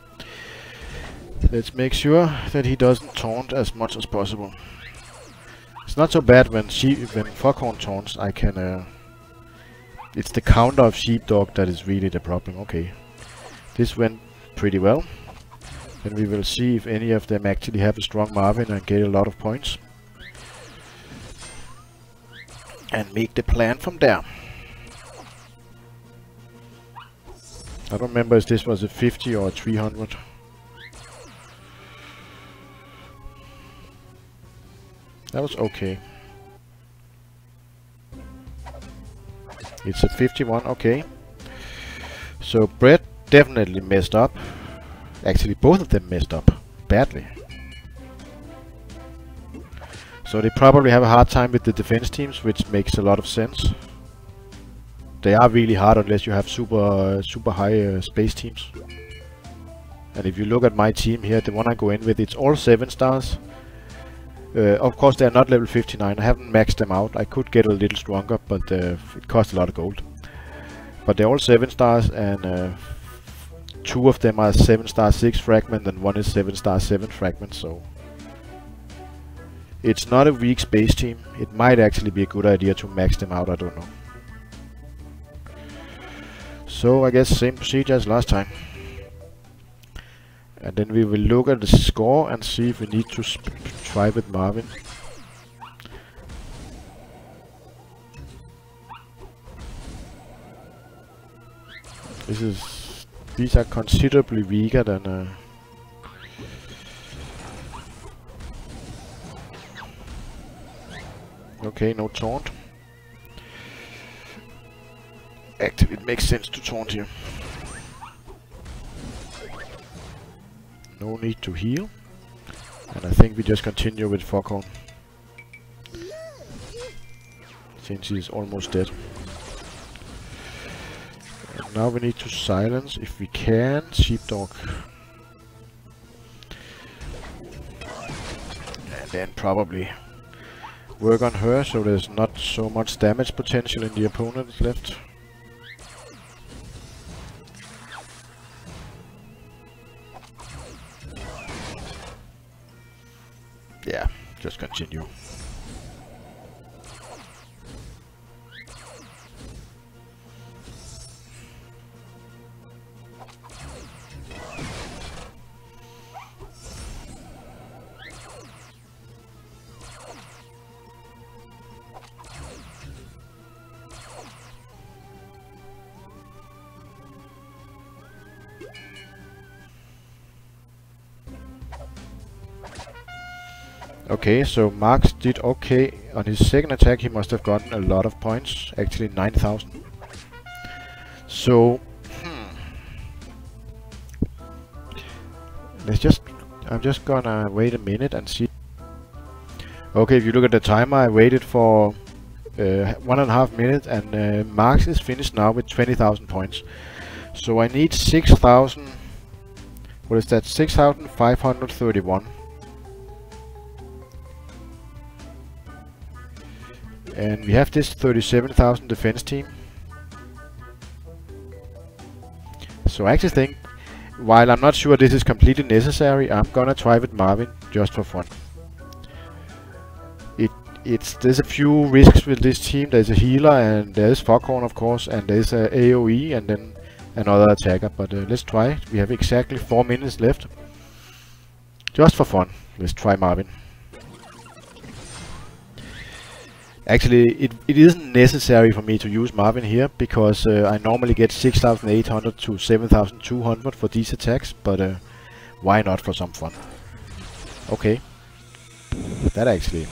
Let's make sure that he doesn't taunt as much as possible. It's not so bad when she when Foghorn taunts. I can. Uh, it's the counter of Sheepdog that is really the problem. Okay, this went pretty well. And we will see if any of them actually have a strong Marvin and get a lot of points. And make the plan from there. I don't remember if this was a fifty or a three hundred. That was okay. It's a fifty-one, okay. So Brett definitely messed up. Actually, both of them messed up badly. So they probably have a hard time with the defense teams, which makes a lot of sense. They are really hard unless you have super uh, super high uh, space teams. And if you look at my team here, the one I go in with, it's all seven stars. Uh, of course, they are not level fifty-nine. I haven't maxed them out. I could get a little stronger, but uh, it costs a lot of gold. But they're all seven stars, and uh, two of them are seven star six fragment, and one is seven star seven fragment. So it's not a weak space team. It might actually be a good idea to max them out, I don't know. So I guess same procedure as last time. And then we will look at the score and see if we need to sp try with Marvin. This is, these are considerably weaker than uh, okay, no taunt. Actually, it makes sense to taunt here. No need to heal. And I think we just continue with Foghorn, since he's almost dead. And now we need to silence, if we can, Sheepdog. And then probably work on her so there's not so much damage potential in the opponent left. Yeah, just continue. Okay, so Marx did okay. On his second attack he must have gotten a lot of points, actually nine thousand. So, hmm. Let's just, I'm just gonna wait a minute and see. Okay, if you look at the timer, I waited for uh, one and a half minutes, and uh, Marx is finished now with twenty thousand points. So I need six thousand, what is that, six thousand five hundred thirty-one. And we have this thirty-seven thousand defense team. So I actually think, while I'm not sure this is completely necessary, I'm gonna try with Marvin just for fun. It it's there's a few risks with this team. There's a healer, and there's Foghorn of course, and there's a AoE, and then another attacker. But uh, let's try. We have exactly four minutes left. Just for fun, let's try Marvin. Actually, it, it isn't necessary for me to use Marvin here, because uh, I normally get six thousand eight hundred to seven thousand two hundred for these attacks, but uh, why not for some fun? Okay. That actually...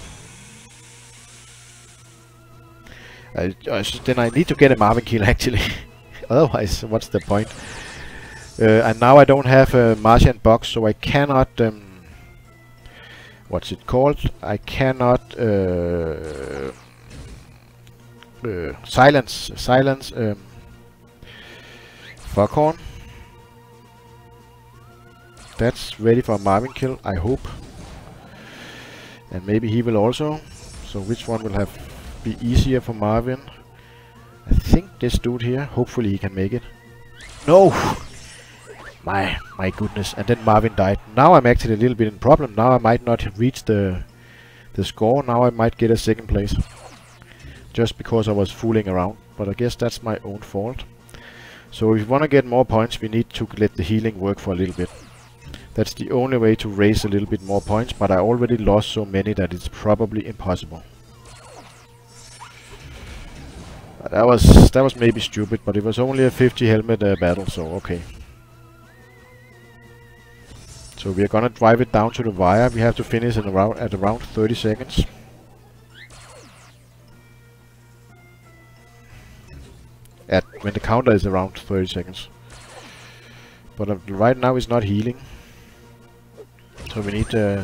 I, I, then I need to get a Marvin kill actually. Otherwise, what's the point? Uh, and now I don't have a Martian box, so I cannot... Um, what's it called? I cannot... Uh, Uh, silence, silence, um, Foghorn. That's ready for a Marvin kill, I hope. And maybe he will also. So which one will have be easier for Marvin? I think this dude here. Hopefully he can make it. No! My, my goodness. And then Marvin died. Now I'm actually a little bit in problem. Now I might not reach the the score. Now I might get a second place. Just because I was fooling around, but I guess that's my own fault. So if we want to get more points, we need to let the healing work for a little bit. That's the only way to raise a little bit more points, but I already lost so many that it's probably impossible. But that was that was maybe stupid, but it was only a fifty helmet uh, battle, so okay. So we're gonna drive it down to the wire. We have to finish in around at around thirty seconds. At when the counter is around thirty seconds. But uh, right now it's not healing. So we need uh,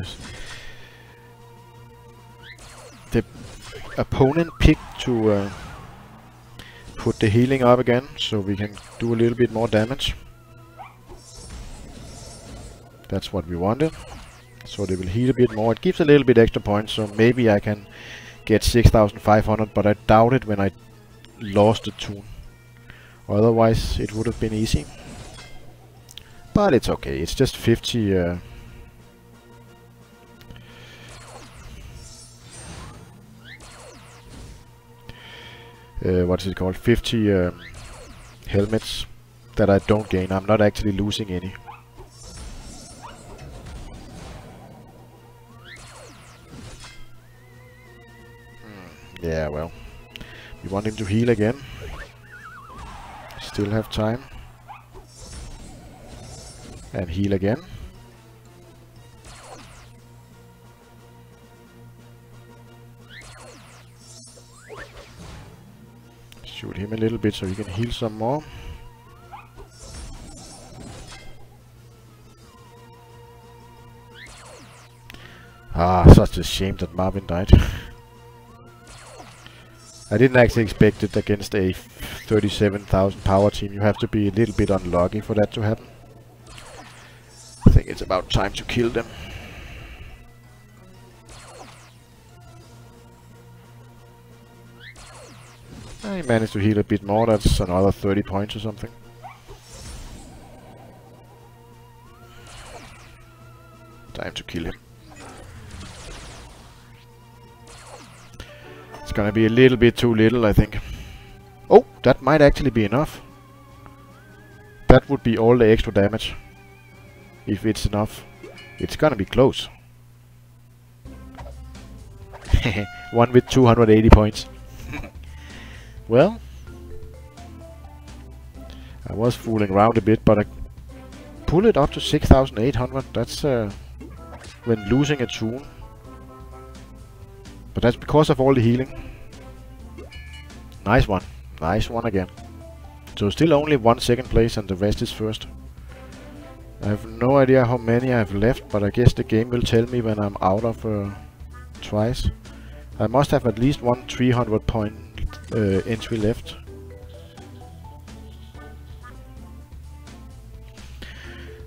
the opponent pick to uh, put the healing up again, so we can do a little bit more damage. That's what we wanted. So they will heal a bit more. It gives a little bit extra points, so maybe I can get six thousand five hundred, but I doubt it when I lost the tune. Otherwise it would have been easy. But it's okay, it's just fifty... Uh, uh, what is it called? fifty um, helmets that I don't gain. I'm not actually losing any. Hmm, yeah, well. We want him to heal again. Still have time. And heal again. Shoot him a little bit so he can heal some more. Ah, such a shame that Marvin died. I didn't actually expect it against a thirty-seven thousand power team. You have to be a little bit unlucky for that to happen. I think it's about time to kill them. I managed to heal a bit more. That's another thirty points or something. Time to kill him. It's gonna be a little bit too little, I think. Oh, that might actually be enough. That would be all the extra damage. If it's enough. It's gonna be close. One with two hundred eighty points. Well, I was fooling around a bit, but I pull it up to six thousand eight hundred. That's uh, when losing a tune. But that's because of all the healing. Nice one. Nice one again. So still only one second place and the rest is first. I have no idea how many I have left, but I guess the game will tell me when I'm out of uh, twice. I must have at least one three hundred point uh, entry left.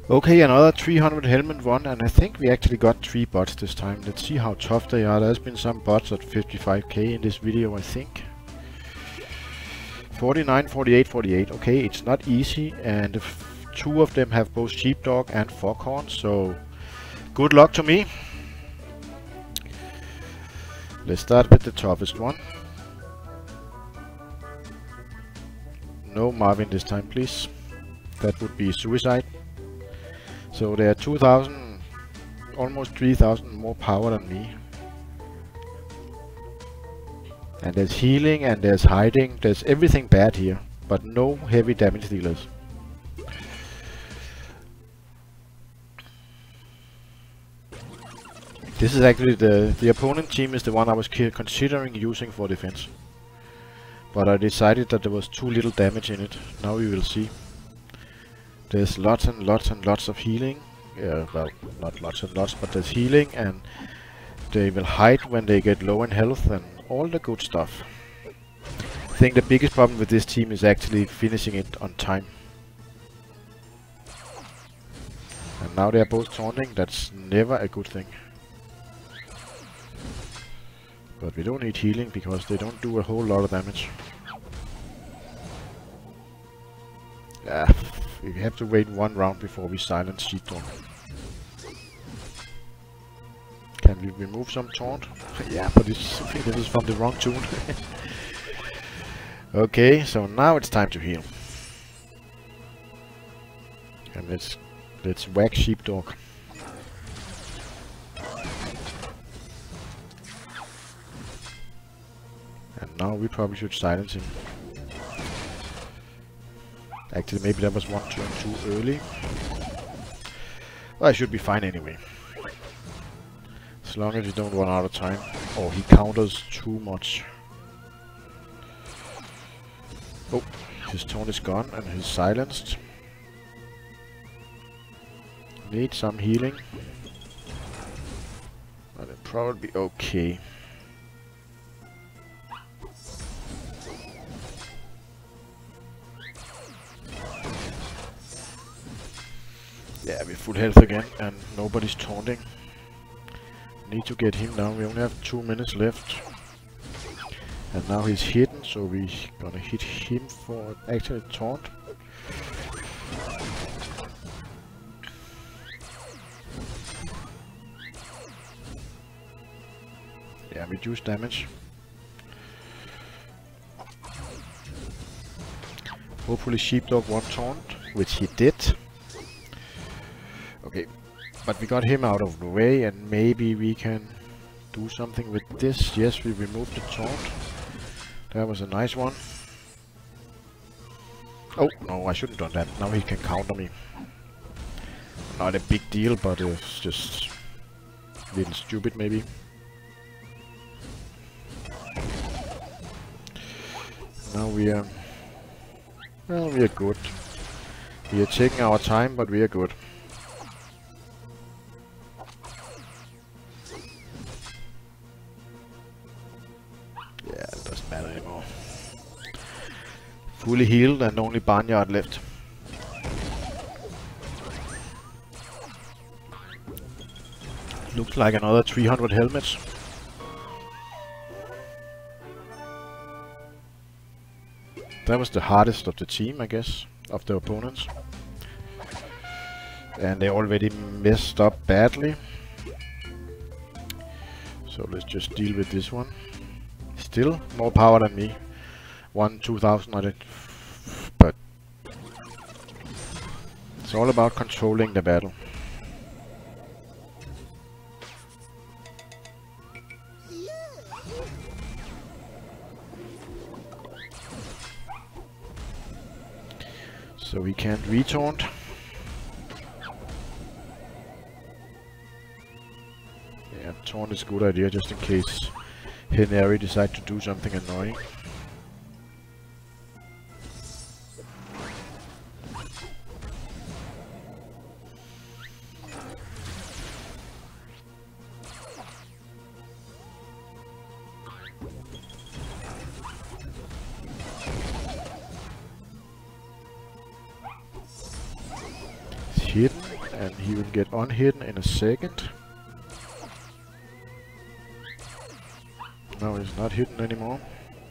Okay, another three hundred helmet run, and I think we actually got three bots this time. Let's see how tough they are. There's been some bots at fifty-five K in this video, I think. forty-nine, forty-eight, forty-eight. Okay, it's not easy, and if two of them have both Sheepdog and Foghorn, so good luck to me. Let's start with the toughest one. No Marvin this time, please. That would be suicide. So they are two thousand, almost three thousand more power than me. And there's healing and there's hiding. There's everything bad here, but no heavy damage dealers. This is actually the, the opponent team is the one I was considering using for defense. But I decided that there was too little damage in it. Now we will see. There's lots and lots and lots of healing. Yeah, well, not lots and lots, but there's healing, and they will hide when they get low in health and all the good stuff. I think the biggest problem with this team is actually finishing it on time. And now they are both taunting. That's never a good thing. But we don't need healing because they don't do a whole lot of damage. Yeah, we have to wait one round before we silence Sheepdog. Can we remove some taunt? Yeah, but it's, this is from the wrong tune. Okay, so now it's time to heal. And let's let's whack Sheepdog. And now we probably should silence him. Actually, maybe that was one turn too early. Well, I should be fine anyway. As long as you don't run out of time. Oh, he counters too much. Oh, his taunt is gone and he's silenced. Need some healing. But it'll probably be okay. Yeah, we're full health again and nobody's taunting. Need to get him down. We only have two minutes left. And now he's hidden, so we're gonna hit him for actually taunt. Yeah, reduce damage. Hopefully Sheepdog won't taunt, which he did. Okay, but we got him out of the way, and maybe we can do something with this. Yes, we removed the taunt. That was a nice one. Oh, no, I shouldn't have done that. Now he can counter me. Not a big deal, but it's just a little stupid maybe. Now we are... Well, we are good. We are taking our time, but we are good. Yeah, it doesn't matter anymore. Fully healed and only Barnyard left. Looks like another three hundred helmets. That was the hardest of the team, I guess, of the opponents. And they already messed up badly. So let's just deal with this one. Still more power than me. One, two thousand on it. But it's all about controlling the battle. So we can't retaunt. Yeah, taunt is a good idea just in case Henry decides to do something annoying. Hidden. and he will get unhidden in a second. Now he's not hidden anymore.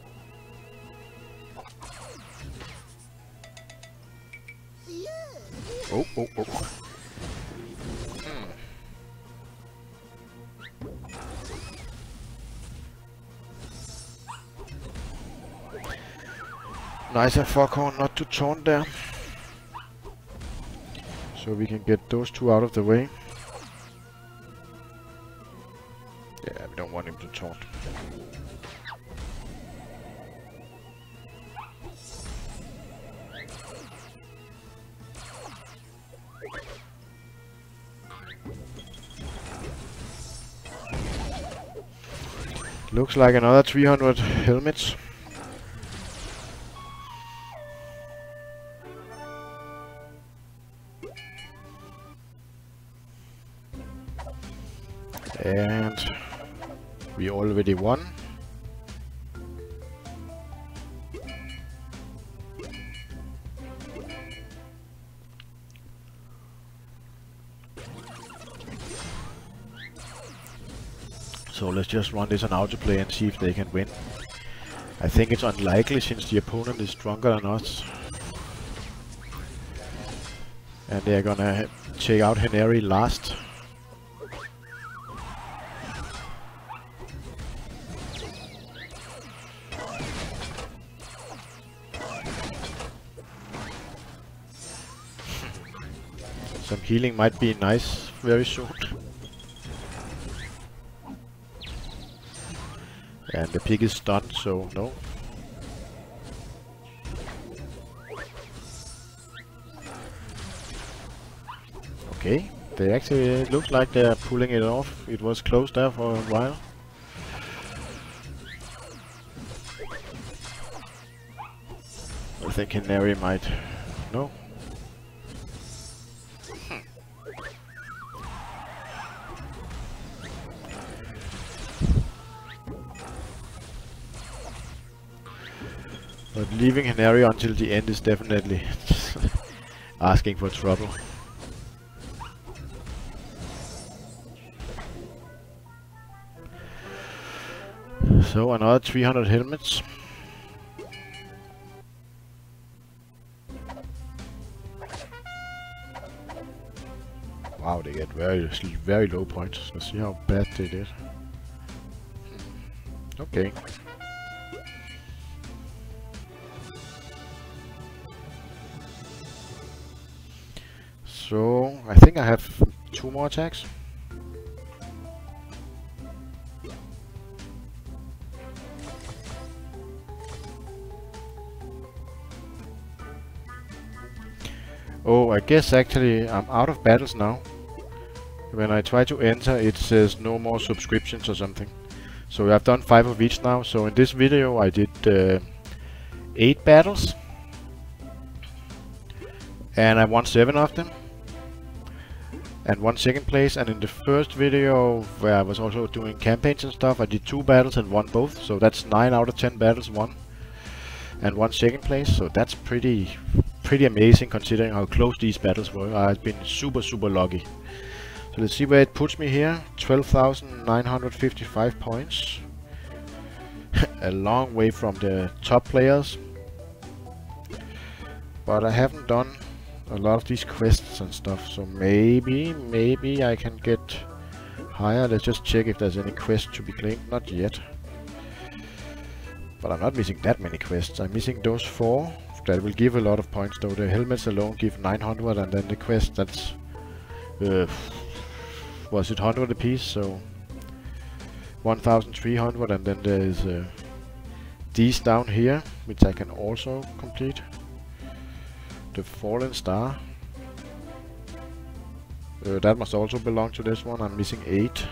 Oh, oh, oh. Hmm. Nice of Foghorn not to taunt there. So we can get those two out of the way. Yeah, we don't want him to taunt. Looks like another three hundred helmets. And we already won. So let's just run this on autoplay and see if they can win. I think it's unlikely since the opponent is stronger than us. And they're gonna take out Heneri last. Some healing might be nice very soon. And the pig is stunned, so no. Okay, they actually it looks like they're pulling it off. It was closed there for a while. I think Heneri might. No. But leaving Heneri until the end is definitely asking for trouble. So another three hundred helmets. Wow, they get very, very low points. Let's see how bad they did. Okay. So, I think I have two more attacks. Oh, I guess actually I'm out of battles now. When I try to enter, it says no more subscriptions or something. So I've done five of each now. So in this video I did uh, eight battles. And I won seven of them. And one second place, and in the first video where I was also doing campaigns and stuff, I did two battles and won both, so that's nine out of ten battles won and one second place. So that's pretty pretty amazing considering how close these battles were. I've been super super lucky. So let's see where it puts me here. Twelve thousand nine hundred fifty-five points. A long way from the top players, but I haven't done a lot of these quests and stuff, so maybe, maybe I can get higher. Let's just check if there's any quest to be claimed. Not yet. But I'm not missing that many quests. I'm missing those four. That will give a lot of points though. The helmets alone give nine hundred, and then the quest, that's... Uh, was it one hundred apiece? So... one thousand three hundred, and then there is uh, these down here, which I can also complete. The Fallen Star. Uh, that must also belong to this one. I'm missing eight.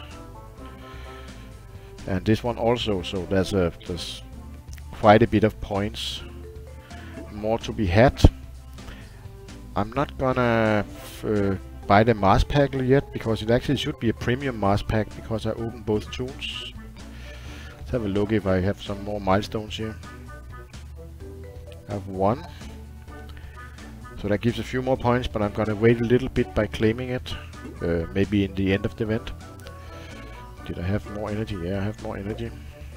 And this one also, so there's a there's quite a bit of points more to be had. I'm not gonna uh, buy the Mars pack yet, because it actually should be a premium Mars pack, because I opened both tunes. Let's have a look if I have some more milestones here. I have one. So that gives a few more points, but I'm gonna wait a little bit by claiming it. Uh, maybe in the end of the event. Did I have more energy? Yeah, I have more energy.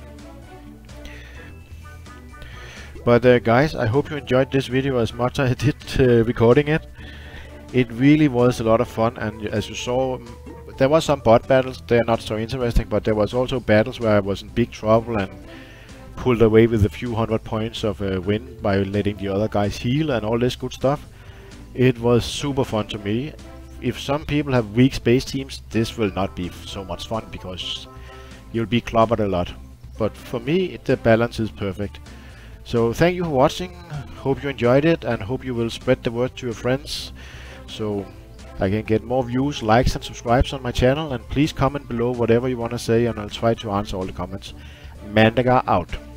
But uh, guys, I hope you enjoyed this video as much as I did uh, recording it. It really was a lot of fun, and as you saw, there was some bot battles. They are not so interesting, but there was also battles where I was in big trouble and pulled away with a few hundred points of a win by letting the other guys heal and all this good stuff. It was super fun to me. If some people have weak space teams, this will not be so much fun because you'll be clobbered a lot. But for me, the balance is perfect. So thank you for watching. Hope you enjoyed it, and hope you will spread the word to your friends so I can get more views, likes and subscribes on my channel. And please comment below whatever you want to say, and I'll try to answer all the comments. Mandagar out.